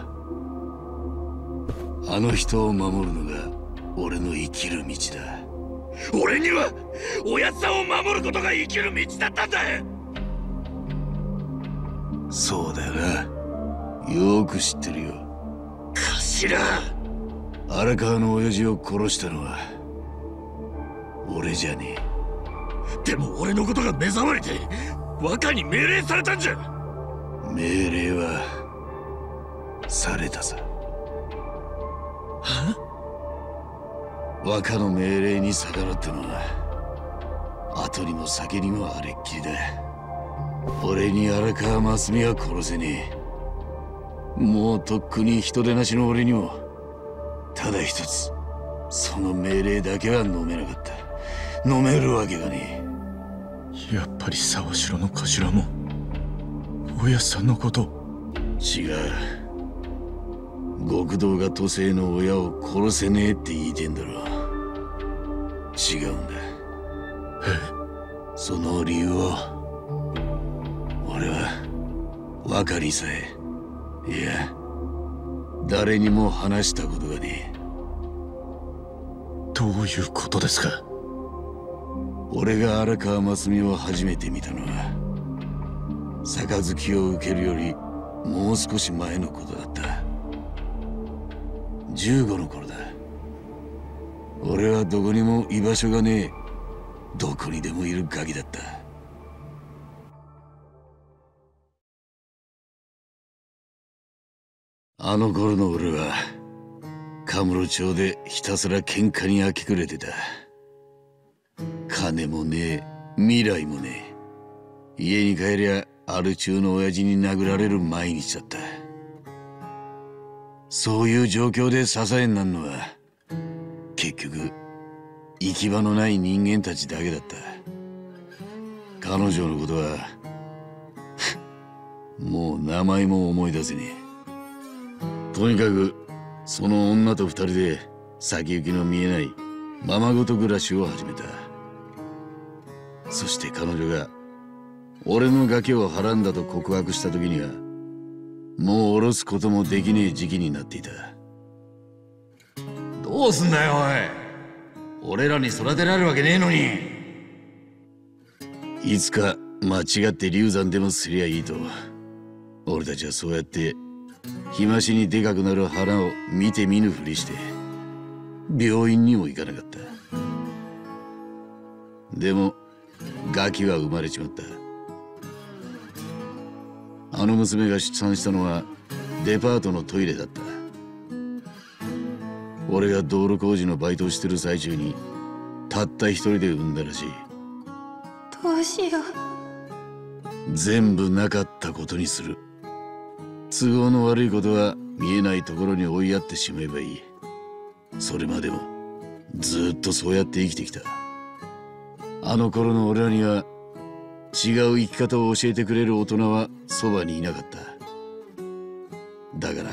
S7: あの人を守るのが俺の生きる道だ。
S15: 俺にはおやつさんを守ることが生きる道だったんだ。
S7: そうだよな。よーく知ってるよ。
S15: 頭、
S7: 荒川の親父を殺したのは俺じゃね
S15: え。でも俺のことが目障りで若に命令されたんじゃ。
S7: 命令はされたさ。
S15: は？
S7: 若の命令に逆らったのは後にも先にもあれっきりだ。俺に荒川真澄は殺せねえ。もうとっくに人手なしの俺にもただ一つその命令だけは飲めなかった。飲めるわけがねえ。
S15: 有沢城の頭もおやさんのこと。
S7: 違う。極道が都政の親を殺せねえって言いてんだろ。違うんだ。その理由を俺は若にさえ、いや誰にも話したことがねえ。
S15: どういうことですか？
S7: 俺が荒川真澄を初めて見たのは杯を受けるよりもう少し前のことだった。じゅうごの頃だ。俺はどこにも居場所がねえ、どこにでもいるガキだった。あの頃の俺はカムロ町でひたすら喧嘩に明け暮れてた。金もねえ、未来もねえ。家に帰りゃアル中の親父に殴られる毎日だった。そういう状況で支えになるのは結局行き場のない人間たちだけだった。彼女のことはもう名前も思い出せねえ。とにかくその女と二人で先行きの見えないままごと暮らしを始めた。そして彼女が俺のガキをはらんだと告白した時にはもう下ろすこともできねえ時期になっていた。どうすんだよおい。俺らに育てられるわけねえのに。いつか間違って流産でもすりゃいいと俺たちはそうやって日増しにでかくなる花を見て見ぬふりして病院にも行かなかった。でもガキは生まれちまった。あの娘が出産したのはデパートのトイレだった。俺が道路工事のバイトをしてる最中にたった一人で産んだらしい。
S12: どうしよ
S7: う。全部なかったことにする。都合の悪いことは見えないところに追いやってしまえばいい。それまでもずっとそうやって生きてきた。あの頃の俺らには違う生き方を教えてくれる大人はそばにいなかった。だから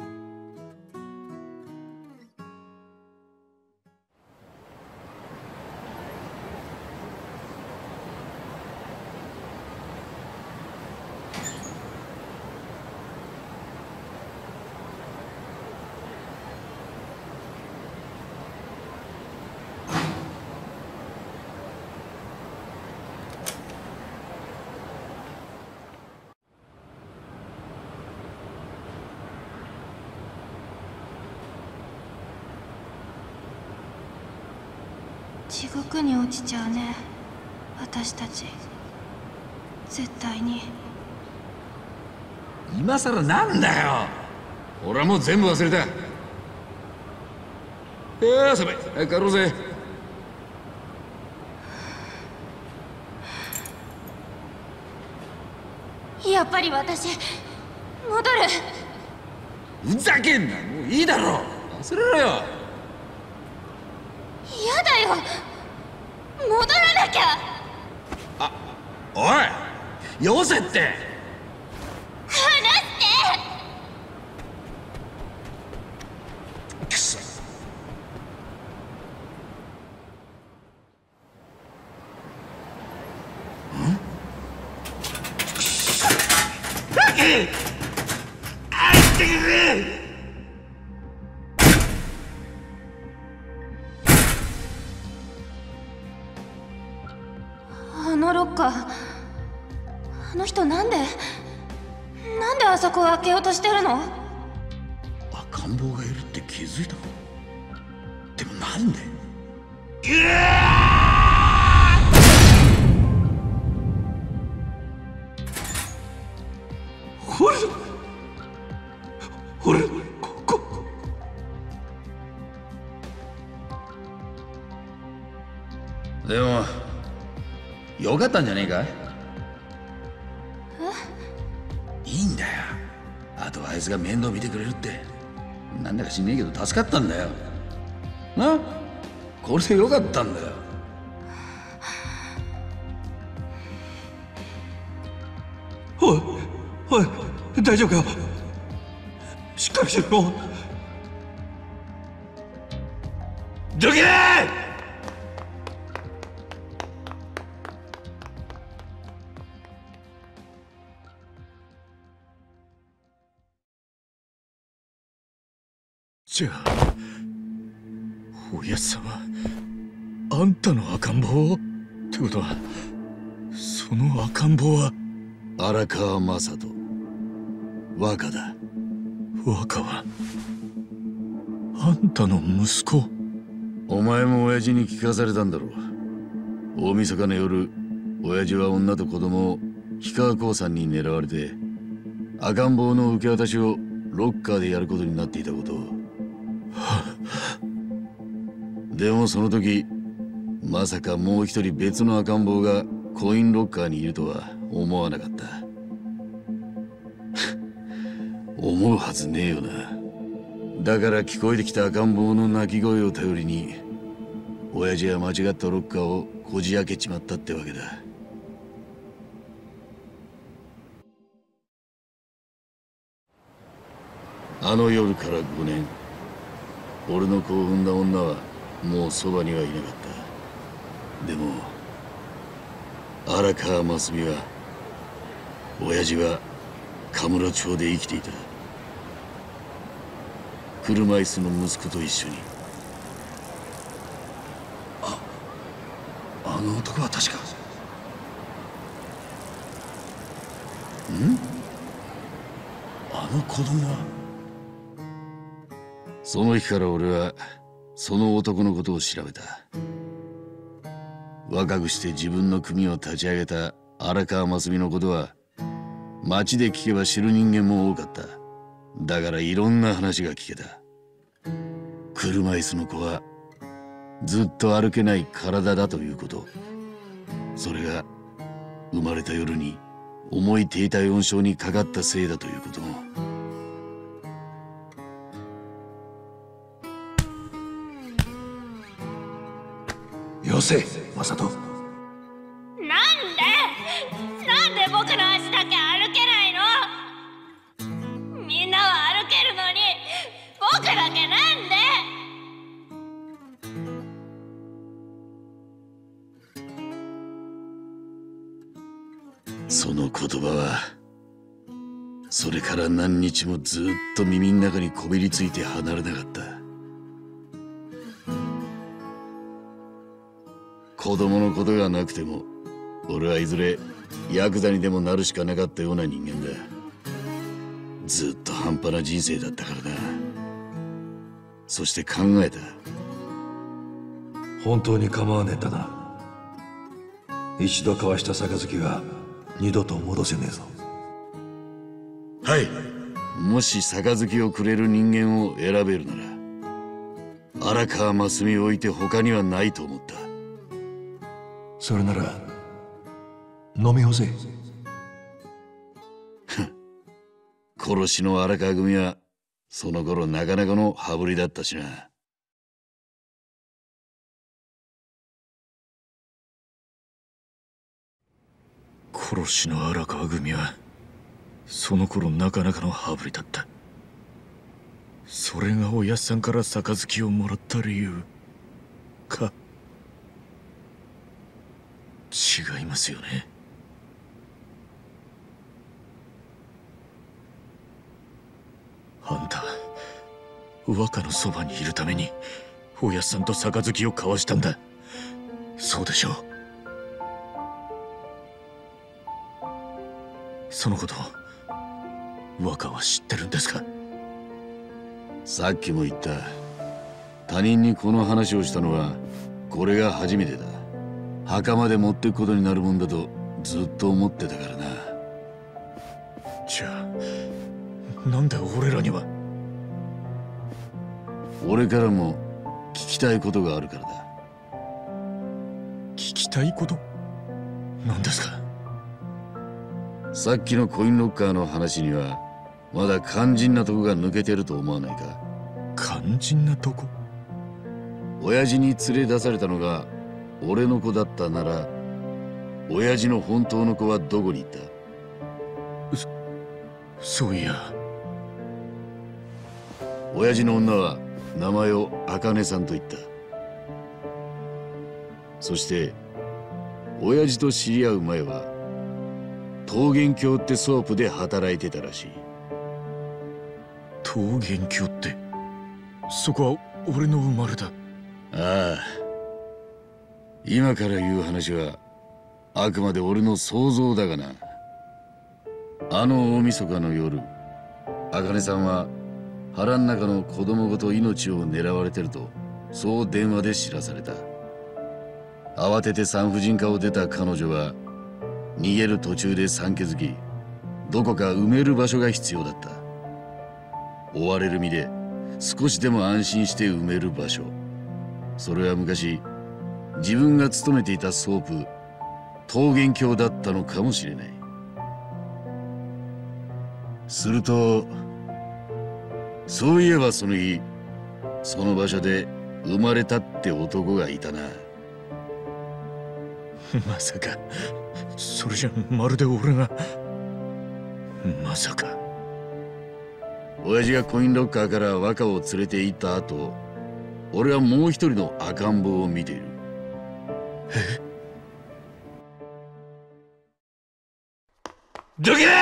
S12: 地獄に落ちちゃうね、私たち。絶対に。
S7: 今さらなんだよ。俺はもう全部忘れた。いやー寒い。早く帰ろうぜ。
S12: やっぱり私戻る。
S7: ふざけんな。もういいだろ。忘れろよ。
S12: 嫌だよ。戻らなきゃ。
S7: あ、おい、よせって。
S12: 離して。
S7: くそ。ん？くそ。バキ！あいてくれ！
S12: あのロッカー、あの人なんでなんであそこを開けようとしてるの？
S7: 赤ん坊がいるって気づいたの？でもなんで？ほれほれここでもよかったんじゃねえか？いいんだよ。あとはあいつが面倒見てくれるって。なんだか知んねえけど助かったんだよな。これでよかったんだよ。
S8: おいおい、大丈夫かよ。しっかりしろ。
S9: どけー！
S15: じゃあおやっさんはあんたの赤ん坊ってことは、その赤ん坊は
S7: 荒川雅人、若だ。
S15: 若はあんたの息子？
S7: お前も親父に聞かされたんだろう。大晦日の夜、親父は女と子供を氷川興産に狙われて赤ん坊の受け渡しをロッカーでやることになっていたことを。でもその時、まさかもう一人別の赤ん坊がコインロッカーにいるとは思わなかった。思うはずねえよな。だから聞こえてきた赤ん坊の泣き声を頼りに親父は間違ったロッカーをこじ開けちまったってわけだ。あの夜からごねん、俺の興奮な女はもうそばにはいなかった。でも荒川真澄は、親父はカムロ町で生きていた。車椅子の息子と一緒に。あ、あの男は確か。ん？あの子供は。その日から俺はその男のことを調べた。若くして自分の組を立ち上げた荒川真澄のことは町で聞けば知る人間も多かった。だからいろんな話が聞けた。車椅子の子はずっと歩けない体だということ。それが生まれた夜に重い低体温症にかかったせいだということも。
S8: よせ、マサト。
S1: なんでなんで僕の足だけ歩けないの？みんなは歩けるのに僕だけなんで？
S7: その言葉はそれから何日もずっと耳の中にこびりついて離れなかった。子供のことがなくても俺はいずれヤクザにでもなるしかなかったような人間だ。ずっと半端な人生だったからな。そして考えた。
S8: 本当に構わねえんだな。一度交わした杯は二度と戻せねえぞ。
S7: はい。もし杯をくれる人間を選べるなら荒川真澄を置いて他にはないと思った。
S8: それなら飲み干せ。
S7: 殺しの荒川組はその頃なかなかの羽振りだったしな。
S15: 殺しの荒川組はその頃なかなかの羽振りだった。それがおやっさんから杯をもらった理由か。違いますよね。あんた若のそばにいるためにおやっさんと杯を交わしたんだ。そうでしょう。そのこと若は知ってるんですか？
S7: さっきも言った。他人にこの話をしたのはこれが初めてだ。墓まで持っていくことになるもんだとずっと思ってたからな。
S15: じゃあなんで俺らには。
S7: 俺からも聞きたいことがあるからだ。
S15: 聞きたいこと？何ですか？
S7: さっきのコインロッカーの話にはまだ肝心なとこが抜けてると思わないか？
S15: 肝心なとこ？
S7: 親父に連れ出されたのが俺の子だったなら親父の本当の子はどこに行った？
S15: そそういや、
S7: 親父の女は名前を茜さんと言った。そして親父と知り合う前は桃源郷ってソープで働いてたらしい。
S15: 桃源郷って、そこは俺の生まれだ。
S7: ああ、今から言う話はあくまで俺の想像だがな。あの大晦日の夜、茜さんは腹ん中の子供ごと命を狙われてると、そう電話で知らされた。慌てて産婦人科を出た彼女は逃げる途中で産気づき、どこか埋める場所が必要だった。追われる身で少しでも安心して埋める場所、それは昔自分が勤めていたソープ桃源郷だったのかもしれない。すると、そういえばその日その場所で生まれたって男がいたな。
S15: まさかそれじゃまるで俺が。まさか
S7: 親父がコインロッカーから若を連れて行った後、俺はもう一人の赤ん坊を見ている。
S15: え？
S7: どけ！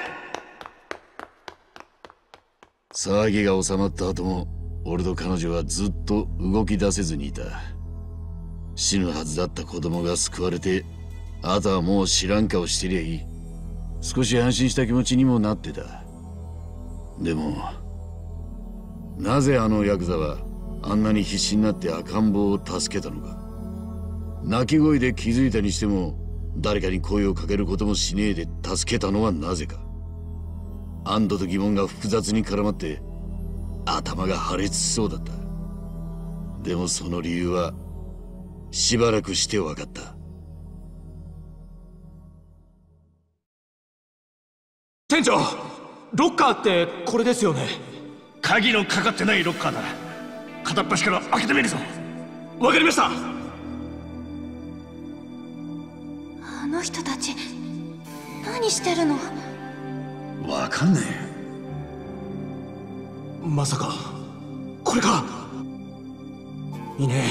S7: 騒ぎが収まった後も俺と彼女はずっと動き出せずにいた。死ぬはずだった子供が救われて、あとはもう知らん顔してりゃいい。少し安心した気持ちにもなってた。でもなぜあのヤクザはあんなに必死になって赤ん坊を助けたのか。泣き声で気づいたにしても誰かに声をかけることもしねえで助けたのはなぜか。安堵と疑問が複雑に絡まって頭が破裂しそうだった。でもその理由はしばらくして分かった。
S19: 店長、ロッカーってこれですよね。
S9: 鍵のかかってないロッカーだ。片っ端から開けてみるぞ。わかりました。
S12: あの人たち何してるの？
S7: わかんね
S19: え。まさかこれか。いいね。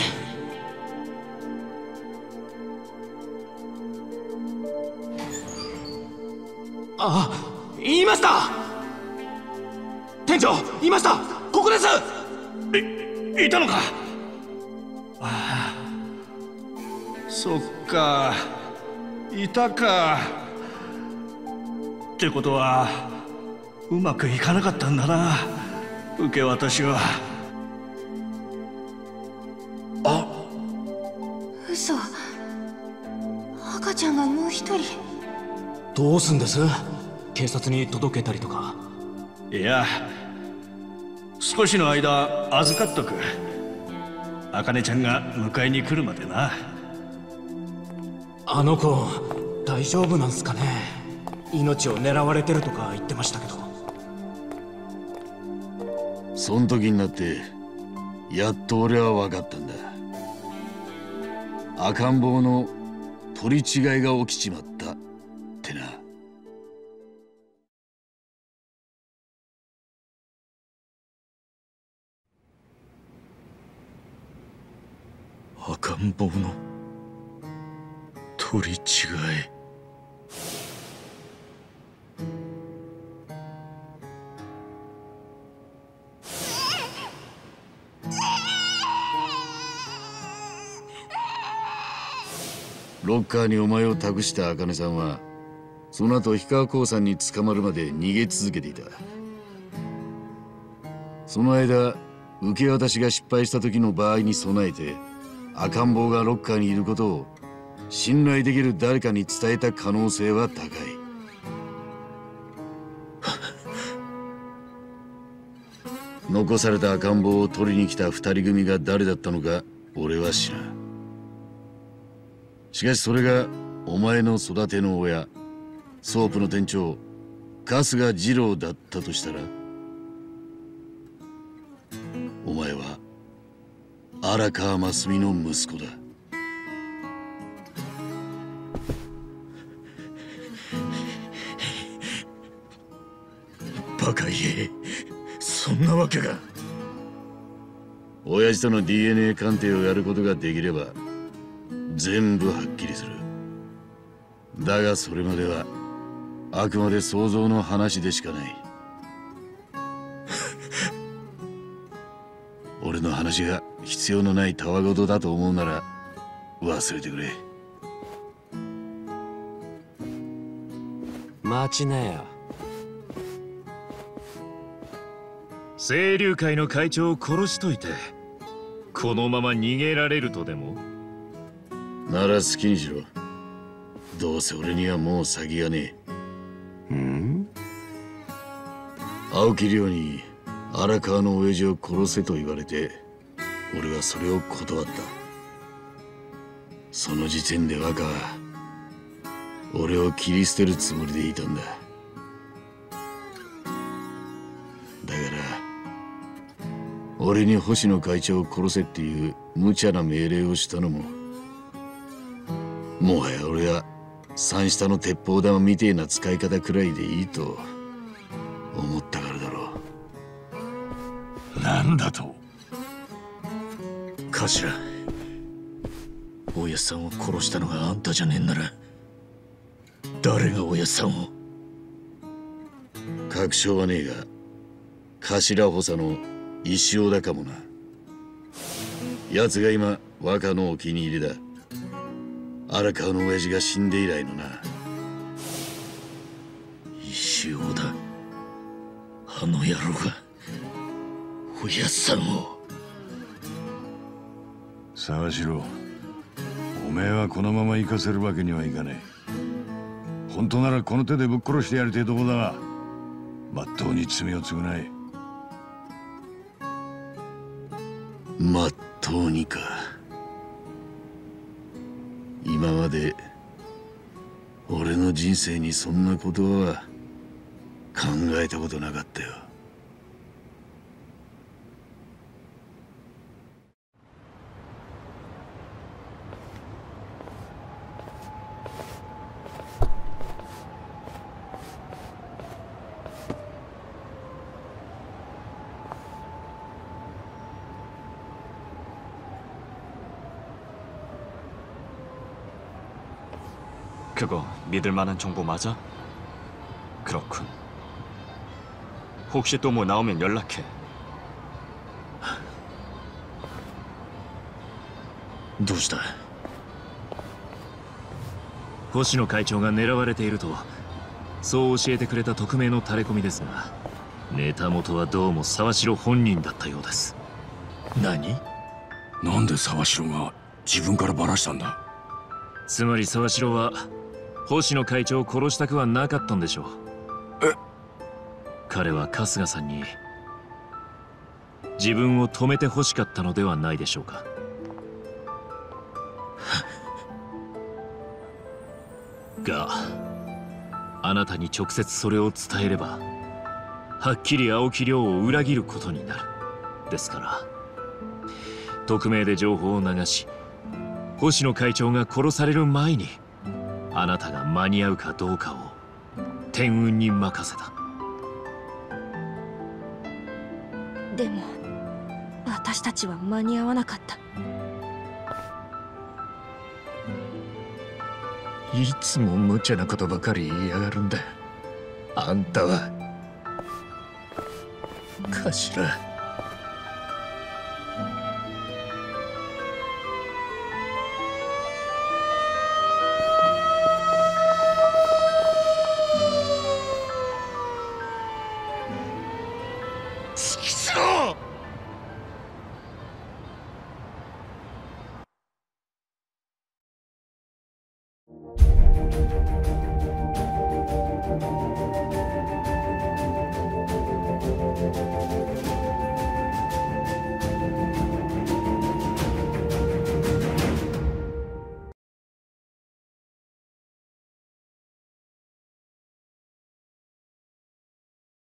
S19: あ、言いました。店長、言いました。ここです。
S9: い、いたのか。ああ、そっか、いたか。ってことはうまくいかなかったんだな、受け渡しは。
S12: あ、嘘。赤ちゃんがもう一人。
S19: どうすんです？警察に届けたりとか。
S9: いや、少しの間預かっとく。茜ちゃんが迎えに来るまでな。
S19: あの子大丈夫なんすかね。命を狙われてるとか言ってましたけど。
S7: そん時になってやっと俺は分かったんだ。赤ん坊の取り違いが起きちまったってな。
S15: 赤ん坊の取り違い。
S7: ロッカーにお前を託した茜さんはその後氷川興産に捕まるまで逃げ続けていた。その間受け渡しが失敗した時の場合に備えて赤ん坊がロッカーにいることを信頼できる誰かに伝えた可能性は高い。残された赤ん坊を取りに来た二人組が誰だったのか俺は知らん。しかしそれがお前の育ての親、ソープの店長春日二郎だったとしたら、お前は荒川真澄の息子だ。
S15: バカ言え、そんなわけが。
S7: 親父との ディーエヌエー 鑑定をやることができれば全部はっきりする。だがそれまではあくまで想像の話でしかない。俺の話が必要のないたわごとだと思うなら忘れてくれ。
S10: 待ちなよ。
S11: 清流会の会長を殺しといてこのまま逃げられるとでも？
S7: なら好きにしろ。どうせ俺にはもう先がねえ。ん？青木亮に荒川の親父を殺せと言われて俺はそれを断った。その時点で若は俺を切り捨てるつもりでいたんだ。だから俺に星野会長を殺せっていう無茶な命令をしたのももはや俺は三下の鉄砲玉みてえな使い方くらいでいいと思ったからだろう。
S15: なんだと？頭、おやっさんを殺したのがあんたじゃねえんなら誰がおやっさんを？
S7: 確証はねえが頭補佐の石尾だかもな。奴が今若のお気に入りだ。荒川の親父が死んで以来のな。
S15: 石尾だ。あの野郎がおやっさんを。
S3: 沢城、おめえはこのまま行かせるわけにはいかねえ。本当ならこの手でぶっ殺してやりてえとこだが、まっとうに罪を償え。
S7: まっとうにか。今まで俺の人生にそんなことは考えたことなかったよ。
S19: 그거 믿을 만한 정보 맞아? 그렇군. 혹시 또 뭐 나오면 연락해.
S15: どうした？
S11: 星野会長が狙われているとそう教えてくれた匿名のタレコミですが、ネタ元はどうも沢城本人だったようです。
S15: 何？
S19: なんで沢城が自分からバラしたんだ？
S11: つまり沢城は星野会長を殺したくはなかったんでしょう。
S19: え？
S11: 彼は春日さんに自分を止めて欲しかったのではないでしょうか。があなたに直接それを伝えればはっきり青木亮を裏切ることになる。ですから匿名で情報を流し星野会長が殺される前にあなたが間に合うかどうかを天運に任せた。
S12: でも私たちは間に合わなかった。
S15: いつも無茶なことばかり言いやがるんだ。あんたは。頭。